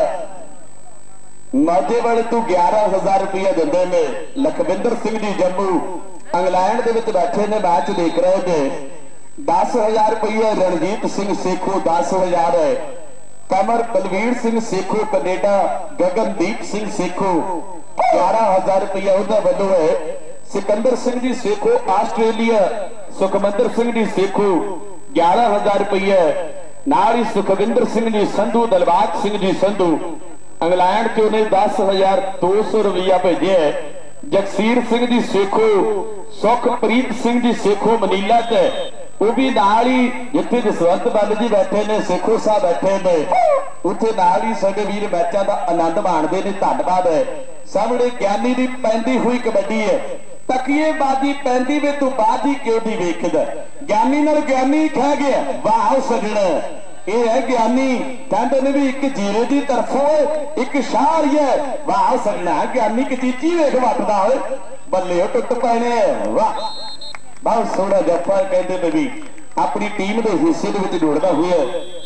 माजे वाले तो 11,000 रुपया दिंदे ने। लखविंदर सिंह जी जम्मू इंग्लैंड दे विच बैठे ने मैच देख रहे थे। 10,000 रुपया रणजीत सिंह सेखू 10,000 है। कमर बलवीर सिंह सेखू कनेडा, गगनदीप सिंह सेखू 11,000 रुपया उन्होंने वालों है। सिकंदर सिंह जी सेखू आस्ट्रेलिया, सुखमंदर सिंह जी सेखू 11,000 रुपया। नाल ही सुखविंदर सिंह जी संधू, दलबाग सिंह जी संधू इंग्लैंड के उन्हें 10,200 रुपया भेजे। जगसीर सिंह जी सेखू, सुखप्रीत सिंह जी सेखू मनीला च वो भी नाल ही जिथे जसवंत बल जी बैठे ने सेखू साहब बैठे ने उत्थे नाल ही साडे वीर मैचां दा आनंद माणदे ने। धन्यवाद है। सामने ज्ञानी दी पैंदी हुई कबड्डी है। तकिए बाजी पैंदी वे तू बाजी क्यों दी वेखदा, ज्ञानी नाल ज्ञानी खा गया। वाह सजना ये है ज्ञानी, कहते ने भी एक जीरे की तरफों एक शाह है। वाह सजना ज्ञानी कचीची वेख वटदा होए बल्ले टुट पैने। वाह बहुत सोहना जफा कहते ने भी अपनी टीम के हिस्से के जोड़ता हुआ।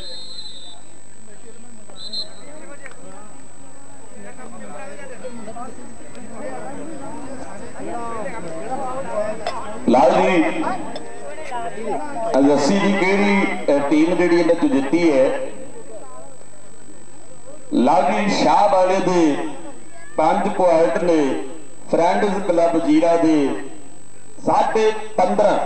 लाल जी रस्सी की केड़ी टीम जी इन्हें जीती है। लाल जी शाह वाले दे 5 पॉइंट ने, फ्रेंड्स क्लब जीरा दे 15.5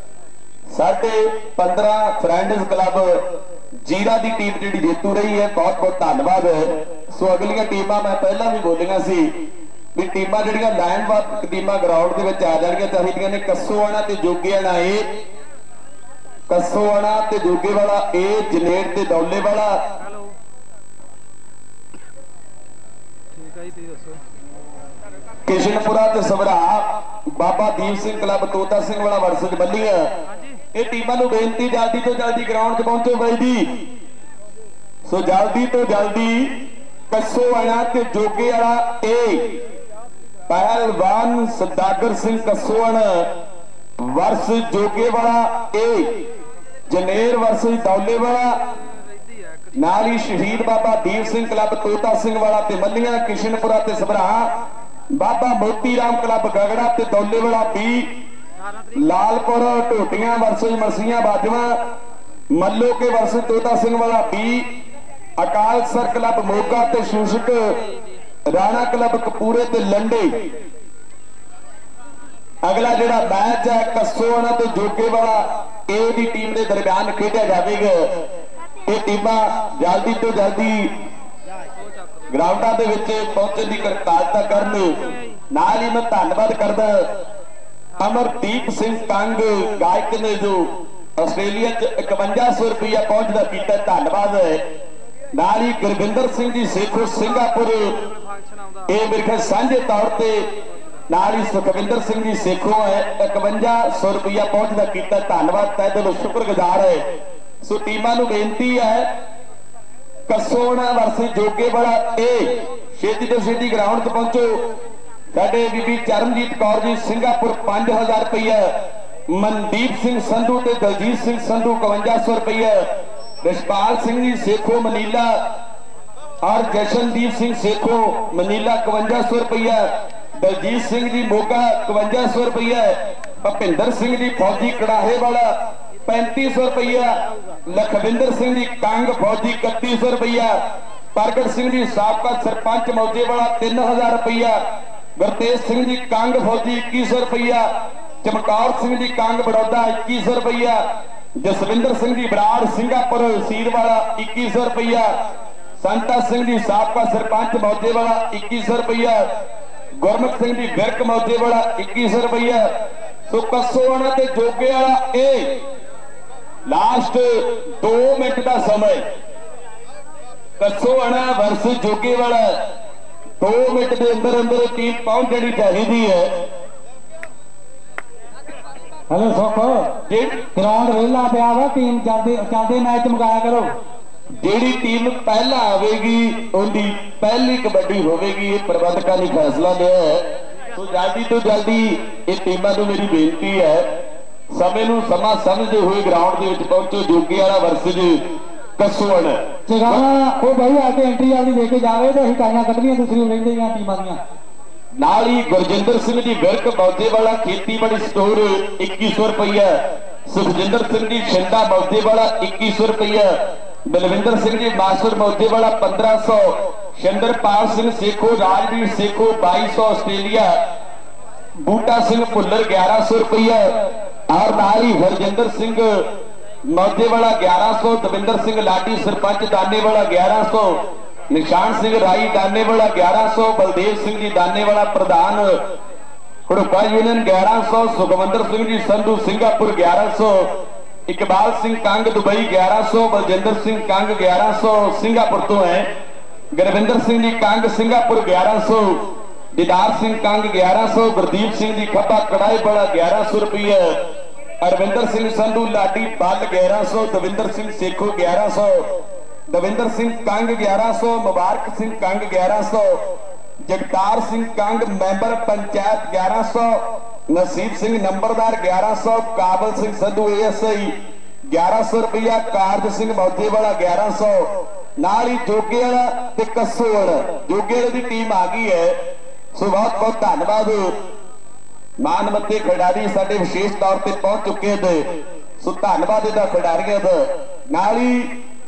फ्रेंड्स क्लब जीरा की टीम जी जेतू रही है। बहुत बहुत धन्यवाद है। सो अगलियां टीमां मैं पहला भी बोलियां सी भी टीमां जिहड़ियां लाइन वर्क टीमां ग्राउंड दे विच आ जाणगियां चाहिदियां ने। कसोआणा ते जोगेआणा ए, कसोआणा ते जोगे वाला ए, जनेड़ ते दौले वाला किशनपुरा ते सबरा, बाबा दीप सिंह क्लब तोता सिंह वाला वर्सेज बल्लियां। ये टीमां नूं बेनती जल्दी तो जल्दी ग्राउंड 'च पहुंचो बाई जी। सो जल्दी तो जल्दी कसोआणा ते जोगे वाला ए पहलवान Sadagar Singh Kason versus Jogewala A Janer versus दौलेवाला नाल ही शहीद बाबा दीप सिंह क्लब तोता सिंह वाला ते मल्लियां किशनपुरा ते सबरा बाबा मोती राम क्लब गगड़ा ते Daulewala B Lalpur Dhotian versus Malsian Bajwa Malloke versus तोता सिंह वाला बी अकाल सर क्लब मोगा ते शूशक राणा क्लब कपूरे ते लंडे। अगला जिहड़ा मैच है कसोण ते जोगे वाला ए दी टीम के दरम्यान खेडिया जाएगा। ये टीमां जल्दी तो जल्दी ग्राउंडा दे विच पहुंचने की कृतज्ञता करन। नाल ही मैं धन्नवाद करदा अमरदीप सिंह कंग गायक ने जो आस्ट्रेलिया च 5100 रुपया पहुंचदा कीता, धन्नवाद है। नाल ही गुरविंदर सिंह जी सेखो सिंगापुर ये मेरे ख्याल सांझे तौर पर नाल ही सुखविंदर सिंह जी सेखो है 5100 रुपया पहुंचदा कीता, धन्नवाद तहे दिलों शुक्रगुजार है। सो टीमां नूं बेनती है कसोण वर्सेस जोगेवाला ए छेती तो छेती ग्राउंड च पहुंचो। साडे बीबी चरणजीत कौर जी सिंगापुर 5000 रुपया, मनदीप सिंह संधू ते दलजीत सिंह संधू 5100 रुपया, रिशपाल सिंह जी सेखो मनीला और जशनदीप सिंह सेखो मनीला 5100 रुपया, दलजीत सिंह जी मोगा 5100 रुपया, भुपिंदर सिंह जी फौजी कड़ाहे वाला 3500 रुपया, लखविंदर सिंह जी कंग फौजी 3100 रुपया, प्रगट सिंह जी साबका सरपंच मौजे वाला 3000 रुपया, गुरतेज सिंह जी कंग फौजी 2100 रुपया, चमकौर सिंह जी कंग बड़ौदा 2100 रुपया, जसविंदर सिंह जी बराड़ सिंगापुर सीर वाला 2100 रुपया, संता सिंह जी साबका सरपंच मौजे वाला 2100 रुपया, गुरमुख सिंह जी विरक मौजे वाला 2100 रुपया। सो कसोण ते जोगे वाला ए लास्ट 2 मिनट का समय, कसोण वर्सेस जोगे वाला 2 मिनट के अंदर अंदर टीम पहुंच जानी चाहिए है। हेलो सुख ग्राउंड वेला पिया वा, टीम चलते मैच मुकाया करो। जेड़ी टीम पहला आवेगी उनकी पहली कबड्डी होगी, ये प्रबंधकों ने फैसला लिया है। तो जल्दी ये टीमां नूं मेरी बेनती है समय नूं समा समझते हुए ग्राउंड के पहुंचो। जोगी वाला वर्सेज कसोण जगाना वो भाई आके एंट्री वाली लेके जावे तो हिटाइयां कटनियां दूसरी रहिंदियां टीमां दियां। नाल ही गुरजिंदर सिंह जी विरक मौजे वाला खेतीबाड़ी स्टोर 2100 रुपया, सुखजिंदर सिंह जी छिंदा मौजे वाला 2100 रुपया, बलविंदर सिंह जी मास्टर मौजे वाला 1500, शिंदरपाल सिंह सेखो राजवीर सेखो 2200 ऑस्ट्रेलिया, बूटा सिंह भुल्लर 1100 रुपया और नाल ही हरजिंदर सिंह मौजे वाला 1100, दविंदर सिंह लाडी सरपंच दाने वाला 1100, निशान सिंह राई दाने वाला 1100, बलदेव सिंह जी दाने वाला प्रधान Harappa union 1100, Sukhwinder Singh ji Sandhu Singapore 1100, Iqbal Singh Kang Dubai 1100, Baljinder Singh Kang 1100 Singapore तो है, गुरविंदर सिंह जी कंग सिंगापुर 1100, दीदार सिंह कंग 1100, गुरदीप सिंह जी खब्बा कड़ाई बड़ा 1100 रुपया, अरविंदर सिंह संधू लाडी बल 1100, दविंदर सिंह सेखो 1100, दविंदर सिंह कंग 1100, मुबारक सिंह कंग 1100, जगतार सिंह कंग मैंबर पंचायत 1100, नसीब सिंह नंबरदार 1100, काबल सिंह संधू ASI 1100 रुपया, कारज सिंह मौजे वाला 1100, नाल ही जोगे वाला ते कसोण जोगे वाले की टीम आ गई है। सो बहुत बहुत धन्यवाद, मानमत्ते खिडारी साडे विशेष तौर पर पहुंच चुके थे। सो धन्यवाद इहदा खिडारियों का। नाल ही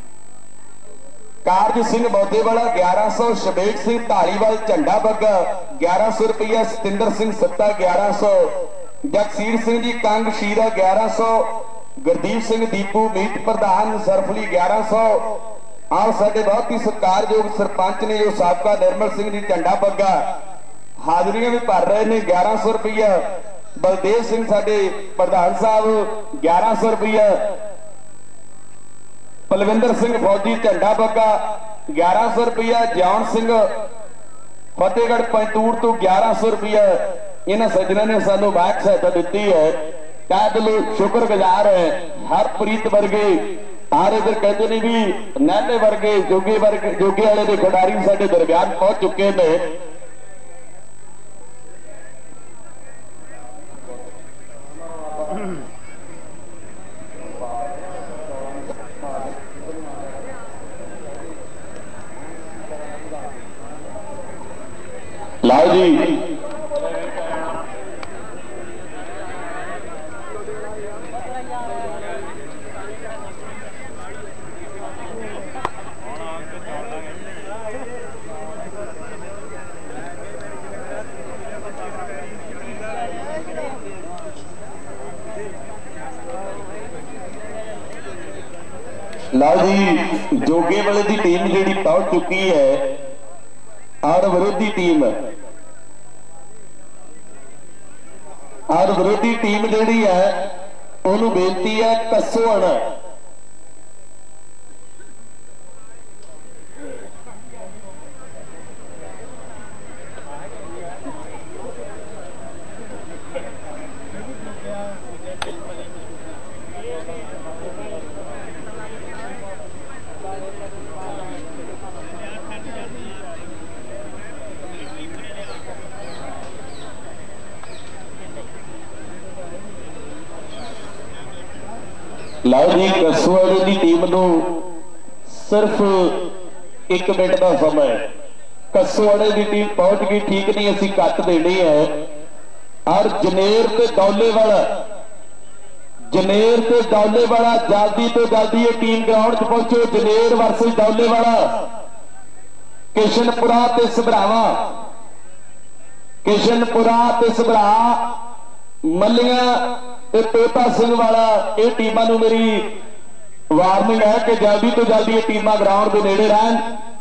कारज सिंह मौजे वाला 1100, शबेग सिंह धालीवाल झंडा बग्गा 1100 रुपया, सतिंदर सिंह सत्ता 1100, जगसीर सिंह जी कंग शीरा 1100, गुरदीप सिंह दीपू मीत प्रधान सरफली 1100 और साडे बहुत ही सत्कारयोग सरपंच ने जो साबका निर्मल सिंह जी झंडा बग्गा हाजरियां भी भर रहे हैं 1100 रुपया, बलदेव सिंह साडे प्रधान साहब 1100 रुपया, बलविंदर सिंह फौजी झंडा बग्गा 1100 रुपया, जॉन सिंह फतेहगढ़ पंतूर तो 1100 रुपया। इन्होंने सज्जनों ने सानू माक सहायता दी है, क्या दिलों शुक्रगुजार है। हरप्रीत वर्गे आर इधर कहते नहीं भी नैले वर्गे जोगे वाले के खिडारी साडे दरम्यान पहुंच चुके हैं। जी लो जी जोगे वाले की टीम जी पहुंच चुकी है और विरोधी टीम जी है उन्होंने बेनती है कसोण लो जी कसोवाड़े की टीम को सिर्फ 1 मिनट का समय कसोवाड़े की टीम पहुंच गई ठीक नहीं असी कट देनी है और जनेर ते दौले वाला जल्दी तो जल्दी ये टीम ग्राउंड च पहुंचो जनेर वर्सेस दौले वाला किशनपुरा ते सभरावा मलिया ते तोता सिंह वाला ये टीमां नूं मेरी वार्निंग है कि जल्दी तो जल्दी ये टीमां ग्राउंड के नेड़े रहन।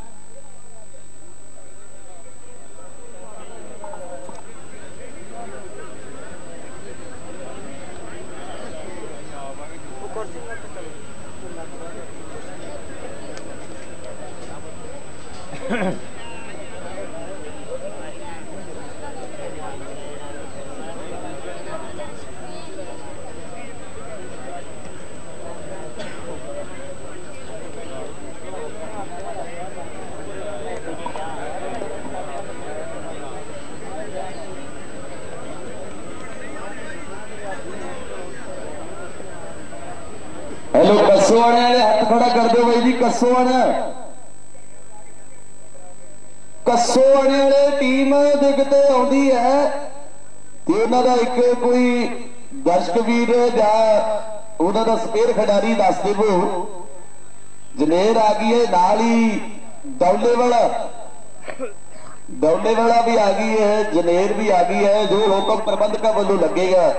हेलो कसोवाड़े वाले हाथ खड़ा कर दो भाई जी। कसोवाड़े वाले टीम दिखते आती है तो उन्होंने एक कोई दर्शक वीर या उन्होंने स्पेयर खिडारी दस देवो। जनेर आ गई है नाल ही दौले वाला भी आ गई है जनेर भी आ गई है जो हुक्म प्रबंधक वालों लगेगा।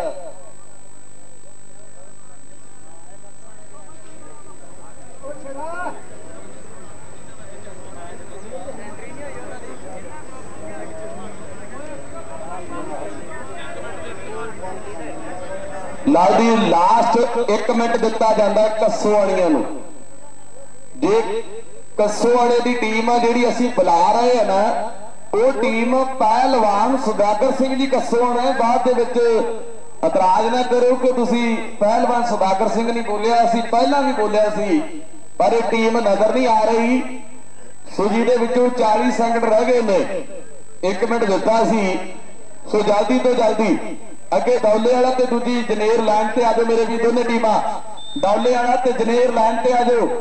लादी लास्ट 1 मिनट दिता जाता कसोवाड़ियां नूं। जे कसोवाड़े की टीम जी असी बुला रहे हैं ना वो टीम पहलवान सुदागर सिंह जी कसोवाड़ है। बाद दे विच इतराज ना करो कि तुसी पहलवान सुदागर सिंह नहीं बोलिया असी पहला भी बोलिया सी पर ये टीम नजर नहीं आ रही। सो जिहदे विचों 40 सेकंड रह गए ने 1 मिनट दिता सी। सो जल्दी तो जल्दी अगे दौले वाला ते दूजी जनेर लाइन ते आ जाओ मेरे भी दोनों टीमां दौले वाला ते जनेर लाइन ते आ जाओ।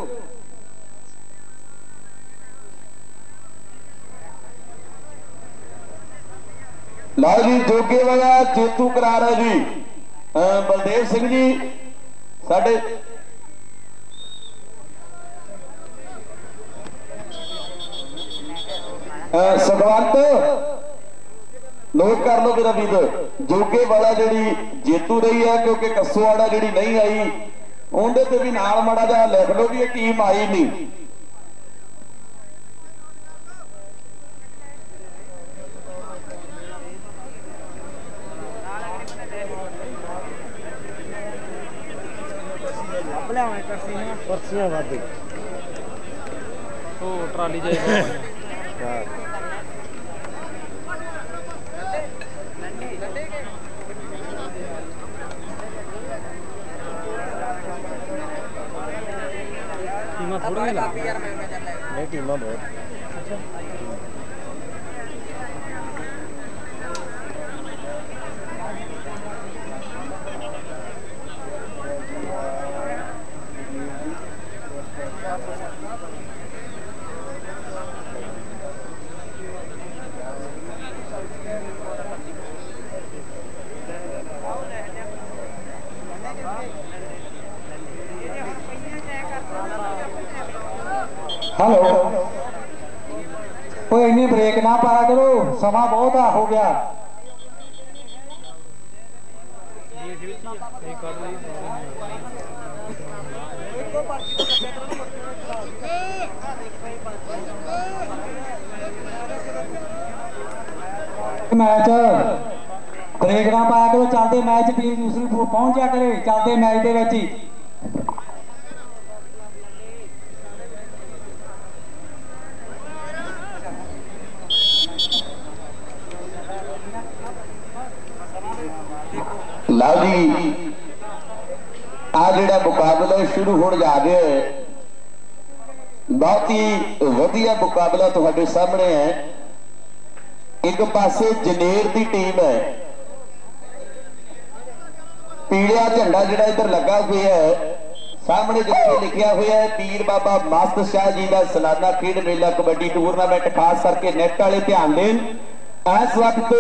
लो जी जोगे वाला जेतू करार है जी बलदेव सिंह जी साडे सगवंत नोट कर लो मेरा वीर। जोगे वाला जी जेतू रही है क्योंकि कसोवाड़ा जी नहीं आई उनके ते भी नाल माड़ा जा लिख लो भी ये टीम आई नहीं। पर्चियां वादी तो ट्राली जाएगा टीमां थोड़ी नहीं टीमां बहुत हेलो कोई इन्नी ब्रेक ना पाया करो, समा बहुत हो गया। मैच ब्रेक ना पाया करो, चलते मैच टीम दूसरी पहुंच जा करे, चलते मैच दे विच ही। लो जी आ जिहड़ा मुकाबला शुरू होने जा रहा है, बहुत ही वधिया मुकाबला तुहाडे सामने है। एक पासे जनेर की टीम है, पीलिया झंडा जिहड़ा इधर लगा हुआ है, सामने जिथे लिखा हुआ है पीर बाबा मस्त शाह जी का सालाना खेड मेला कबड्डी टूरनामेंट, खास करके नेट वाले ध्यान देन। इस वक्त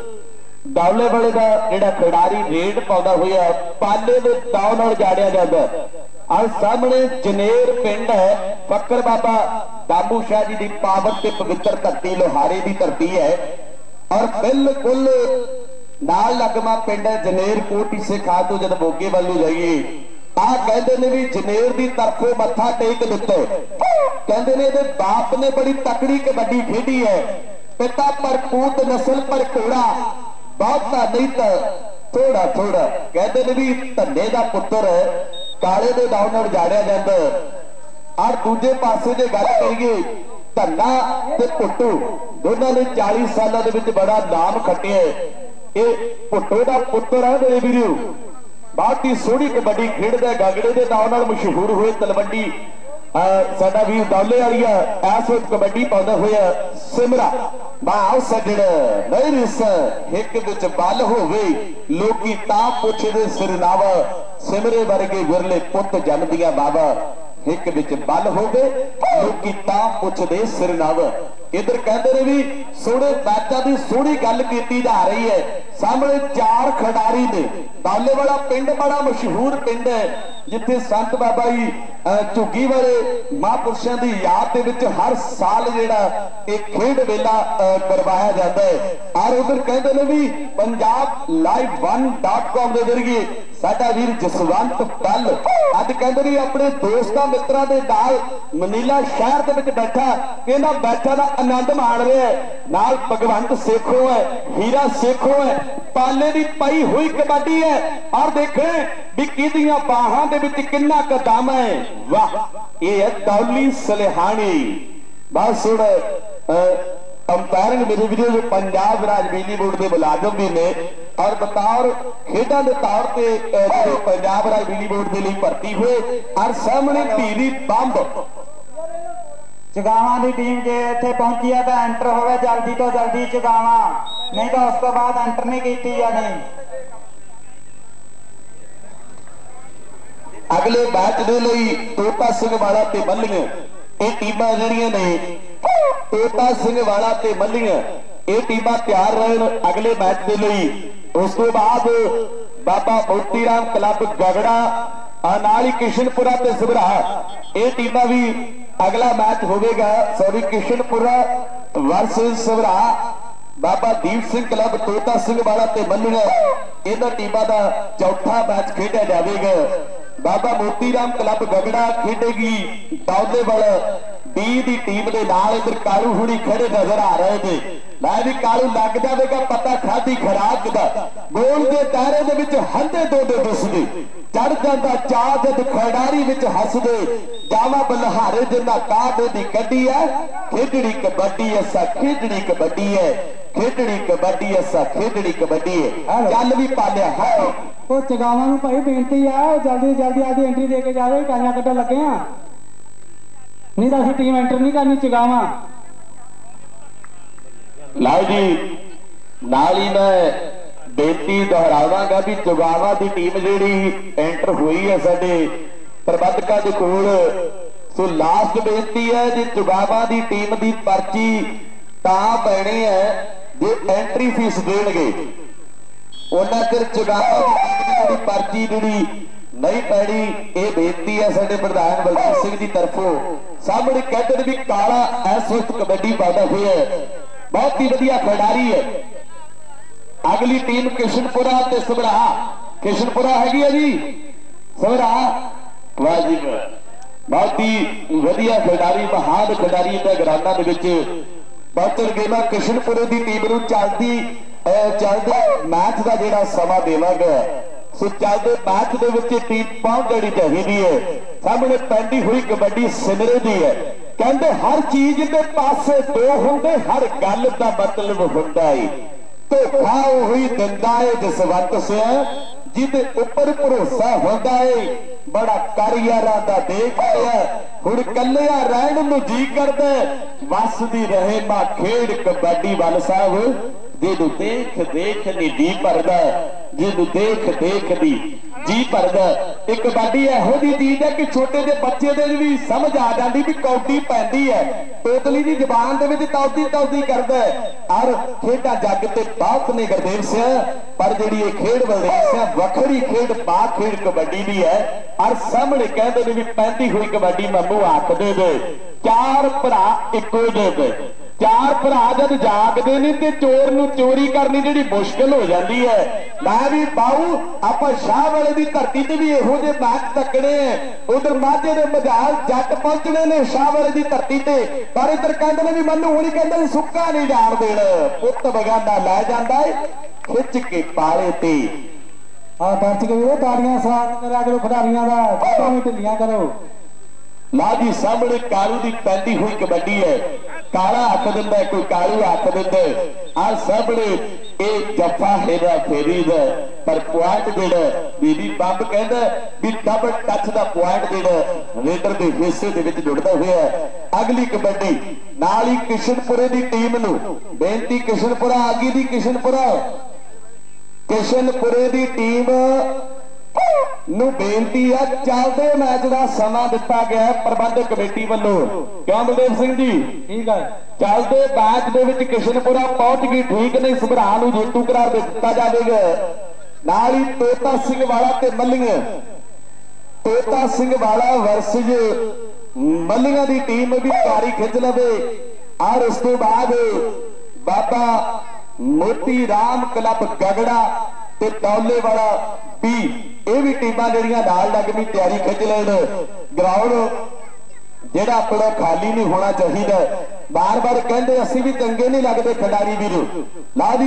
दौले वाले का जिहड़ा खिडारी रेड पाउंदा हुआ पाले दे दाव नाल जाड़िया जांदा। और सामने जनेर पिंड है, फकर बाबा दामू शाह जी की पावन ते पवित्र धरती लोहारे की धरती है। और बिल्कुल नाल लगमा पिंड है जनेर कोट इसे खा तो जब मोगे वालू जाइए आ कहते ने भी जनेर की तरफों मत्था टेक दिते, कहते ने इहदे बाप ने बड़ी तकड़ी कबड्डी खेडी है, पिता पर पूत नस्ल पर घोड़ा बहुत नहीं तो थोड़ा थोड़ा, कहते ने भी धन्ने का पुत्र काले दे दाव नाल जाड़िया जांदा। और दूजे पासे जे गल करिए धन्ना ते पुट्टू दोनों ने 40 सालों के बड़ा नाम खटिया। ये पुट्टू का पुत्र है मेरे वीरो, बहुत ही सोहनी कबड्डी खेडदा, गगड़े के नाम नाल मशहूर हुए तलवंडी साडा वीर दौले वालिया इस वक्त कबड्डी पाउंदा होया सिमरा वाह सजण नहीं रिस हिक विच बल होवे लोकी तां पुछदे सिरनावा, सिमरे वर्गे विरले पुत जन्मदियां बाबा, हिक विच बल होवे लोकी तां पुछदे सिरनावा। इधर कहते ने भी सोहने मैचों की सोहनी गल की जा रही है। सामने 4 खिडारी ने, दौले वाला पिंड बड़ा मशहूर पिंड है जिथे संत बाबा जी झुग्गी वाले महापुरुषों की याद के विच हर साल जिहड़ा एक खेड मेला करवाया जाता है। और उधर कहते ने भी पंजाब लाइव 1.com के जरिए साडा वीर जसवंत पल अज कहते ने अपने दोस्तां मित्रां दे नाल मनीला शहर दे विच बैठा, इन्हां बैठा दा आनंद माण रहा है। नाल भगवंत सेखो है, हीरा सेखो है, पाले दी पाई हुई कबड्डी है। और देखें भी किदियां बाहां दे विच किन्ना क दम है। वाह ये है दौली सलेहानी। बस हुण अंपायरिंग मेरे वीडियो जो पंजाब राज बिजली बोर्ड के मुलाजम भी ने और बतौर खेडा के तौर पर पंजाब राज बिजली बोर्ड के लिए भर्ती हुए। और सामने धीरी बंब चगावा की टीम जे इत्थे पहुंची है तो एंटर होवे जल्दी तो जल्दी चगावा, नहीं तो उस तो बाद एंटर नहीं की जानी। अगले मैच के लिए तोता सिंह वाला ते मल्लियां ये टीमां जिहड़ियां ने, तोता सिंह वाला ते मल्लियां ये टीमां तैयार रहन अगले मैच के लिए। उस तो बाद बाबा मोती राम क्लब गगड़ा नाल ही किशनपुरा ते सबरा ये टीमां भी अगला मैच होगा। Sorry Kishanpura versus Sabra, Baba Deep Singh club Tota Singh वाला ते मल्लियां इन्हां टीमां दा चौथा मैच खेडिया जाएगा। बाबा मोती राम क्लब गगड़ा खेडेगी दौले वाला बी दी टीम के नाल। इधर कालू हुणी खड़े नजर आ रहे थे, मैं भी कालू लग जाएगा पता खाधी खराक का। गोल के दायरे दे विच हंधे दोदे दिसदे चढ़ जाता चाह जद खिडारी विच हसदे जावा बलहारे जिन्ना कादे दी कड्डी है। खेडड़ी कबड्डी असा खेडड़ी कबड्डी है, खेडड़ी कबड्डी असा खेडड़ी कबड्डी है। चल भी पालिया है वो चगावा नूं भाई बेनती है जल्दी जल्दी आदि एंट्री दे के जावे, काइयां कड्डण लगे हैं नहीं तो असीं टीम एंटर नहीं करनी चगावा। लाओ जी नाल ही मैं बेनती दोहरावांगा भी चगावा की टीम जिहड़ी एंटर हुई है साडे प्रबंधकां दे कोल। सो लास्ट बेनती है जी चगावा की टीम की पर्ची तां पैनी है जे एंट्री फीस देणगे, उन्ना चिर चगावा की पर्ची जिहड़ी नहीं पैड़ी ये बेनती है साडे प्रधान बलजीत सिंह की तरफों सामने कहते हैं भी काला इस वक्त कबड्डी पाता हुआ है बहुत ही वधिया खिडारी है। अगली टीम किशनपुरा ते सबरा किशनपुरा हैगी है जी सबरा वाह जी बहुत ही वधिया खिडारी महान खिडारी ग्राउंडां दे विच पहुंचण गेमा किशनपुरे की टीम नूं चलदी मैच का जिहड़ा समा देवांगा सो चलते मैच दे विच टीम पहुंच जानी चाहिए है। सामने पैंदी हुई कबड्डी सिमरे दी है कहते हर चीज के पासे दो होंगे हर गल का मतलब होंदा है धोखा हुई दिंदा है जसवंत सिंह जिहदे उपर भरोसा होंदा है बड़ा कर यारां दा देख लिया हुण कल्लिया रहण नूं जी करदा वसदी रहे मां खेड कबड्डी वाल साहब जिन्हों देख देख नी जी भरदा जिन्हों देख देख दी जी भरदा एक कबड्डी इहो जी चीज है कि छोटे जे बच्चे दे भी समझ आ जाती भी कौडी पैंदी है तोतली की जबान दे विच तौदी तौदी करदा और खेडा जग ते बहुत ने गुरदेव सिंह पर जिहड़ी ये खेड बलदेव सिंह वखरी खेड पा खेड कबड्डी दी है और सामने कहते हैं भी पैंदी हुई कबड्डी मम्मू आखदे दे चार भरा इको दे चार भरा जब जागते नहीं तो चोर नूं चोरी करनी जी मुश्किल हो जाती है। मैं भी बाऊ आप शाह वाले की धरती से भी यहो जे मैच तकने उधर माझे के मजाल जट पहुंचने ने शाह वाले की धरती से पर इधर कहते भी मनु हूँ कहते सुक्का नहीं जान देना पुत बगाना लै जाता है खिच के पाले ते दर्शक वीरो ताड़ियां साथ करा करो खिडारियां दा फोटो भी ढिलियां करो ला जी सामने कालू की पैंदी हुई कबड्डी है काला हक दिंदा कोई कालू हक दिंदा आ सामने ये जफा हेरा फेरी दा पर पॉइंट जेड़ा बीबी बंब कहंदा भी डबल टच दा पॉइंट जेड़ा रेडर दे हिस्से दे विच जुड़दा होया अगली कबड्डी नाल ही किशनपुरे दी टीम नूं बेनती किशनपुरा आगी दी किशनपुरे दी टीम नूं बेनती है चलते मैच का समा दिता गया प्रबंधक कमेटी वालों क्यों बलदेव सिंह जी ठीक है चलते मैच दे विच किशनपुरा पहुंच गई ठीक नहीं सबरा नूं जेतू करार दिता जाएगा नाल ही तोता सिंह वाला ते मल्लियां तोता सिंह वाला वर्सेज मल्लियां की टीम भी कारी खिंच लवे और उस तो बाद बाबा मोती राम क्लब गगड़ा ते दौले वाला भी ये भी टीमां जिहड़ियां नाल लगमी तैयारी खिंच लैण ग्राउंड जिहड़ा अपना खाली नहीं होना चाहिए बार बार कहते असीं भी चंगे नहीं लगते खिडारी वीर ला दी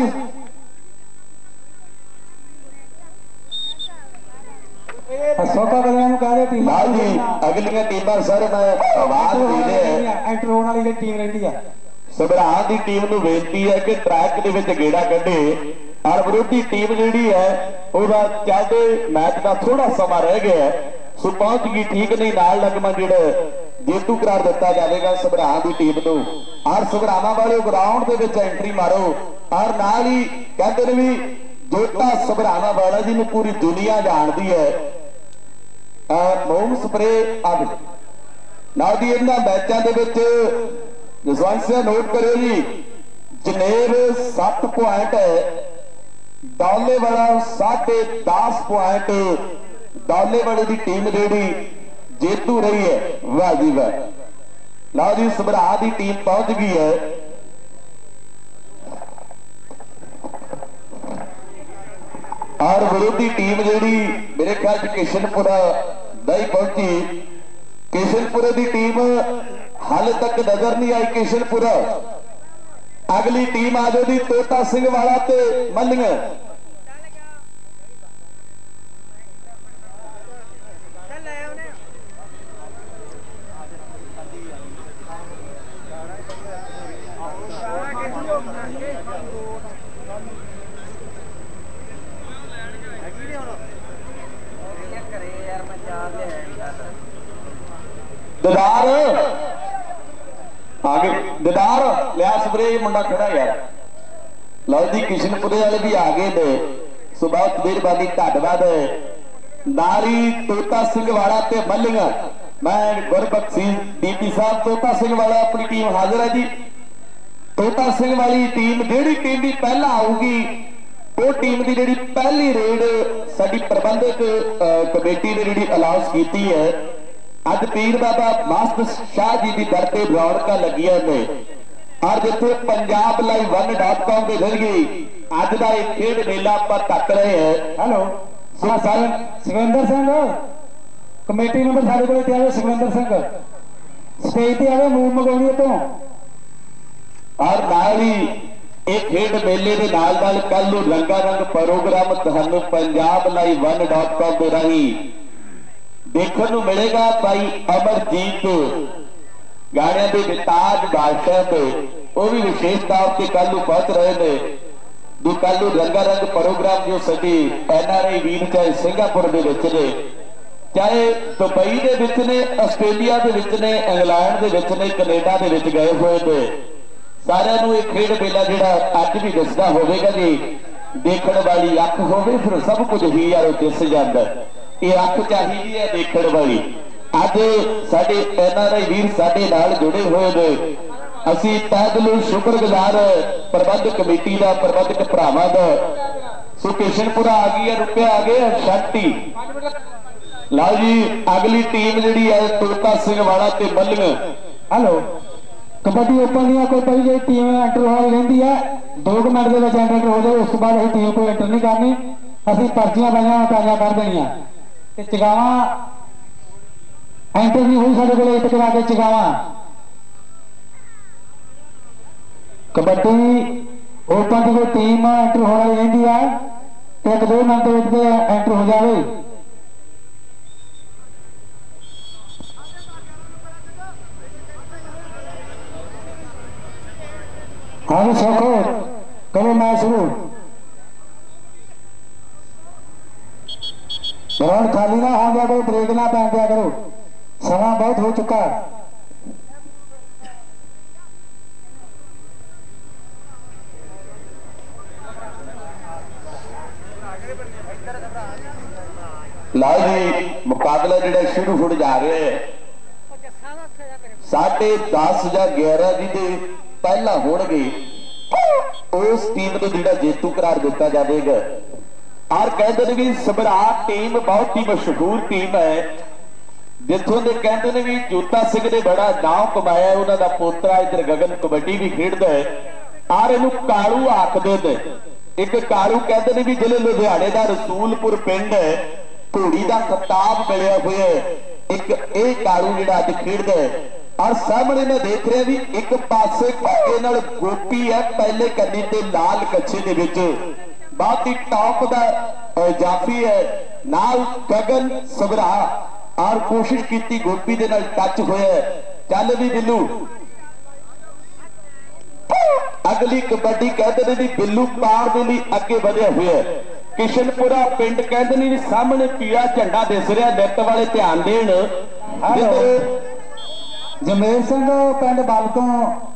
सोका बलियां नूं कह रहे टीम ला जी अगलियां टीमां सर मैं आवाज दे रहा एंटर होने वाली टीम रहिंदी है सबराह की टीम नूं बेनती है कि ट्रैक दे विच गेड़ा कढे और विरोधी टीम जी है चलते मैच का थोड़ा समा रह गया सो पहुंच गई ठीक नहीं नाल लगमा जो जेतू करार दिता जाएगा सबराह की टीम को और सबराह वाले ग्राउंड के एंट्री मारो और नाल ही कहते हैं भी जोता सबराह वाला जिन्होंने पूरी दुनिया जानती है मोम स्प्रे अब नाल दी इन्हां मैचों के जसवंत सिंह नोट करो जी जनेब 7 पॉइंट है दौले वाला 10.5 पॉइंट दौले वाले की टीम जी जेतू रही है वाह जी वाह लो जी सबराह की टीम पहुंच गई है और विरोधी टीम जी मेरे ख्याल किशनपुरा दही पहुंची किशनपुरे की टीम हाल तक नजर नहीं आई किशनपुरा अगली टीम आ जाएगी तोता सिंह वाला ते मल्लियां ददार आगे ददार लिया स्प्रे मुंडा खड़ा यार लो जी किशनपुरे वाले भी आ गए ने सो बहुत मेहरबानी धन्यवाद नारी तोता सिंह वाला ते मल्लियां मैं गुरबख्शी डीपी साहब तोता सिंह वाला अपनी टीम हाजिर है जी तोता सिंह वाली टीम जेड़ी टीम भी पहला आऊगी ਉਹ ਟੀਮ ਦੀ ਜਿਹੜੀ ਪਹਿਲੀ ਰੇਡ ਸਾਡੀ ਪ੍ਰਬੰਧਕ ਕਮੇਟੀ ਨੇ ਜਿਹੜੀ ਅਨਾਉਂਸ ਕੀਤੀ ਹੈ, ਅੱਜ ਪੀਰ ਬਾਬਾ ਮਾਸਟਰ ਸ਼ਾਹ ਜੀ ਦੀ ਦਰ ਤੇ ਰੌਣਕਾਂ ਲੱਗੀਆਂ ਨੇ। ਔਰ ਜਿੱਥੇ ਪੰਜਾਬ ਲਾਈਵ 1.com ਦੇ ਜ਼ਰੀਏ ਅੱਜ ਦਾ ਇਹ ਖੇਡ ਮੇਲਾ ਆਪਾਂ ਤੱਕ ਰਹੇ ਹਾਂ। Hello Sukhwinder Singh committee member ਸਾਡੇ ਕੋਲ ਇੱਥੇ ਆਵੇ। ਸੁਖਵਿੰਦਰ ਸਿੰਘ ਸਟੇਜ ਤੇ ਆਵੇ ਮੂਵ ਮਗਾਉਣੀ ਤੋਂ। ਔਰ ਨਾਲ ਹੀ ਇਹ ਖੇਡ ਮੇਲੇ ਦੇ ਨਾਲ ਨਾਲ ਕੱਲ ਨੂੰ ਰੰਗਾ ਰੰਗ ਪ੍ਰੋਗਰਾਮ ਤੁਹਾਨੂੰ ਪੰਜਾਬ ਲਾਈਵ 1.com ਦੇ ਰਾਹੀਂ ਦੇਖਣ ਨੂੰ ਮਿਲੇਗਾ। ਭਾਈ ਅਮਰਜੀਤ ਗਾਣਿਆਂ ਦੇ ਵਿਤਾਜ ਬਾਦਸ਼ਾਹ ਤੇ ਉਹ ਵੀ ਵਿਸ਼ੇਸ਼ ਤੌਰ ਤੇ ਕੱਲ ਨੂੰ ਪਹੁੰਚ ਰਹੇ ਨੇ। ਜੋ ਕੱਲ ਨੂੰ ਰੰਗਾ ਰੰਗ ਪ੍ਰੋਗਰਾਮ ਜੋ ਸਾਡੀ NRI ਵੀਰ ਚਾਹੇ ਸਿੰਗਾਪੁਰ ਦੇ ਵਿੱਚ ਨੇ, ਚਾਹੇ ਦੁਬਈ ਦੇ ਵਿੱਚ ਨੇ, ਆਸਟ੍ਰੇਲੀਆ ਦੇ ਵਿੱਚ ਨੇ, ਇੰਗਲੈਂਡ ਦੇ ਵਿੱਚ ਨੇ, ਕੈਨੇਡਾ ਦੇ ਵਿੱਚ ਗਏ ਹੋਏ ਨੇ, ਸਾਰਿਆਂ ਨੂੰ ਇਹ ਖੇਡ ਮੇਲਾ ਜਿਹੜਾ ਅੱਜ ਵੀ ਦਿਸਦਾ ਹੋਵੇਗਾ ਜੀ। ਦੇਖਣ ਵਾਲੀ ਅੱਖ ਹੋਵੇ ਫਿਰ ਸਭ ਕੁਝ ਹੀ ਯਾਰ ਦਿਸ ਜਾਂਦਾ। ਇਹ ਅੱਖ ਚਾਹੀਦੀ ਹੈ ਦੇਖਣ ਵਾਲੀ। ਅੱਜ ਸਾਡੇ NRI ਵੀਰ ਸਾਡੇ ਨਾਲ ਜੁੜੇ ਹੋਏ ਨੇ। ਅਸੀਂ ਤਹਿ ਦਿਲੋਂ ਸ਼ੁਕਰਗੁਜ਼ਾਰ ਪ੍ਰਬੰਧਕ ਕਮੇਟੀ ਦਾ, ਪ੍ਰਬੰਧਕ ਭਰਾਵਾਂ ਦਾ। ਸੋ ਕਿਸ਼ਨਪੁਰਾ ਆ ਗਈ ਹੈ, ਰੁਪਿਆ ਆ ਗਏ ਸ਼ਾਂਤੀ। ਲਓ ਜੀ ਅਗਲੀ ਟੀਮ ਜਿਹੜੀ ਹੈ ਤੋਤਾ ਸਿੰਘ ਵਾਲਾ ਤੇ ਬੱਲੀਆਂ। ਹੈਲੋ ਕਬੱਡੀ ਓਪਨ ਦੀਆਂ ਕੋਈ ਪਈ ਜਿਹੜੀ ਟੀਮ ਐਂਟਰ ਹੋਣੀ ਰਹਿੰਦੀ ਹੈ 2 ਮਿੰਟ ਦੇ ਵਿੱਚ ਐਂਟਰ ਹੋ ਜਾਏ। ਉਸ ਤੋਂ ਬਾਅਦ ਅਸੀਂ ਟੀਮ ਕੋਈ ਐਂਟਰ ਨਹੀਂ ਕਰਨੀ। ਅਸੀਂ ਪਰਚੀਆਂ ਤਾਜ਼ਾ ਕਰ ਦੇਣੀਆਂ ਤੇ ਚਗਾਵਾਂ ਐਂਟਰ ਨਹੀਂ ਹੋਈ ਸਾਡੇ ਕੋਲ ਇੱਥੇ ਕਰਾ ਕੇ ਚਗਾਵਾਂ। ਕਬੱਡੀ ਓਪਨ ਦੀ ਕੋਈ ਟੀਮ ਐਂਟਰ ਹੋਣੀ ਰਹਿੰਦੀ ਹੈ ਤੇ 1-2 ਮਿੰਟ ਦੇ ਵਿੱਚ ਐਂਟਰ ਹੋ ਜਾਵੇ। हाँ सौखो करो मैच शुरू। ग्राउंड खाली ना हो गया, कोई ब्रेक ना पहन दिया करो, समय बहुत हो चुका है। लाओ जी मुकाबला जो शुरू हो जा रहा है 10:30 या 11 जी के पहला होणगे उस टीम को जिहड़ा जेतू करार दिता जाएगा। और कहते हैं भी सबराट टीम बहुत ही मशहूर टीम है, जिथों के कहते हैं भी जोता सिंह ने बड़ा नाम कमाया। उन्हों का पोतरा इधर गगन कबड्डी भी खेडदा है और इनू कालू आखदे ने। एक कालू कहते हैं भी जिले लुधियाने का रसूलपुर पिंड है, घोड़ी का खिताब मिलिया हुआ है। एक ये कालू जिहड़ा अज खेडदा है। और सामने मैं देख रहा भी एक पासे काके नाल गोपी है, पहले कन्नी ते लाल कच्छे दे विच बहुत ही टॉप दा जाफी है, नाल गगन सबरा। और कोशिश की गोपी दे नाल टच होया। चल भी बिल्लू अगली कबड्डी कहते हैं भी बिल्लू पार के लिए अगे बढ़िया हुआ है। किशनपुरा पिंड कहते नहीं सामने पीला झंडा दिस रहा, नेट वाले ध्यान देन। जमेर सिंह पिंड बल तो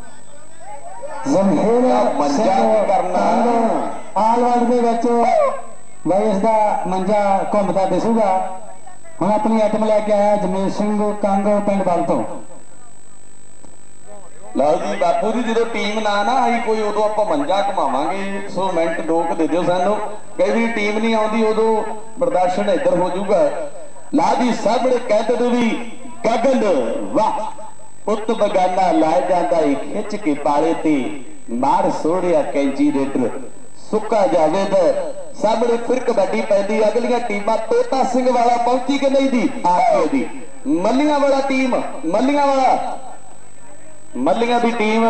जमहेर करना आलवर्ड भाई इसका मंजा घूमता दिसूगा। हम अपनी आइटम लैके आया जमेर सिंह कंग पिंड बल तो। लो जी बापू जी जो टीम ना ना आई कोई उदो आप मंजा घुमावांगे। सो मिनट 2 दे दो सानू, कई भी टीम नहीं आती उदो प्रदर्शन इधर हो जाऊगा। ला जी सामने कहते भी गगन वाह पुत बगाना ला जाता खिंच के पाले ते मार सोड़िया कैंची रेडर सुक्का जावे तो सामने फिर कबड्डी पैदी। अगलियां टीमां तोता सिंह वाला पहुंची कि नहीं दी आके दी मलियां वाला टीम मलियां की टीम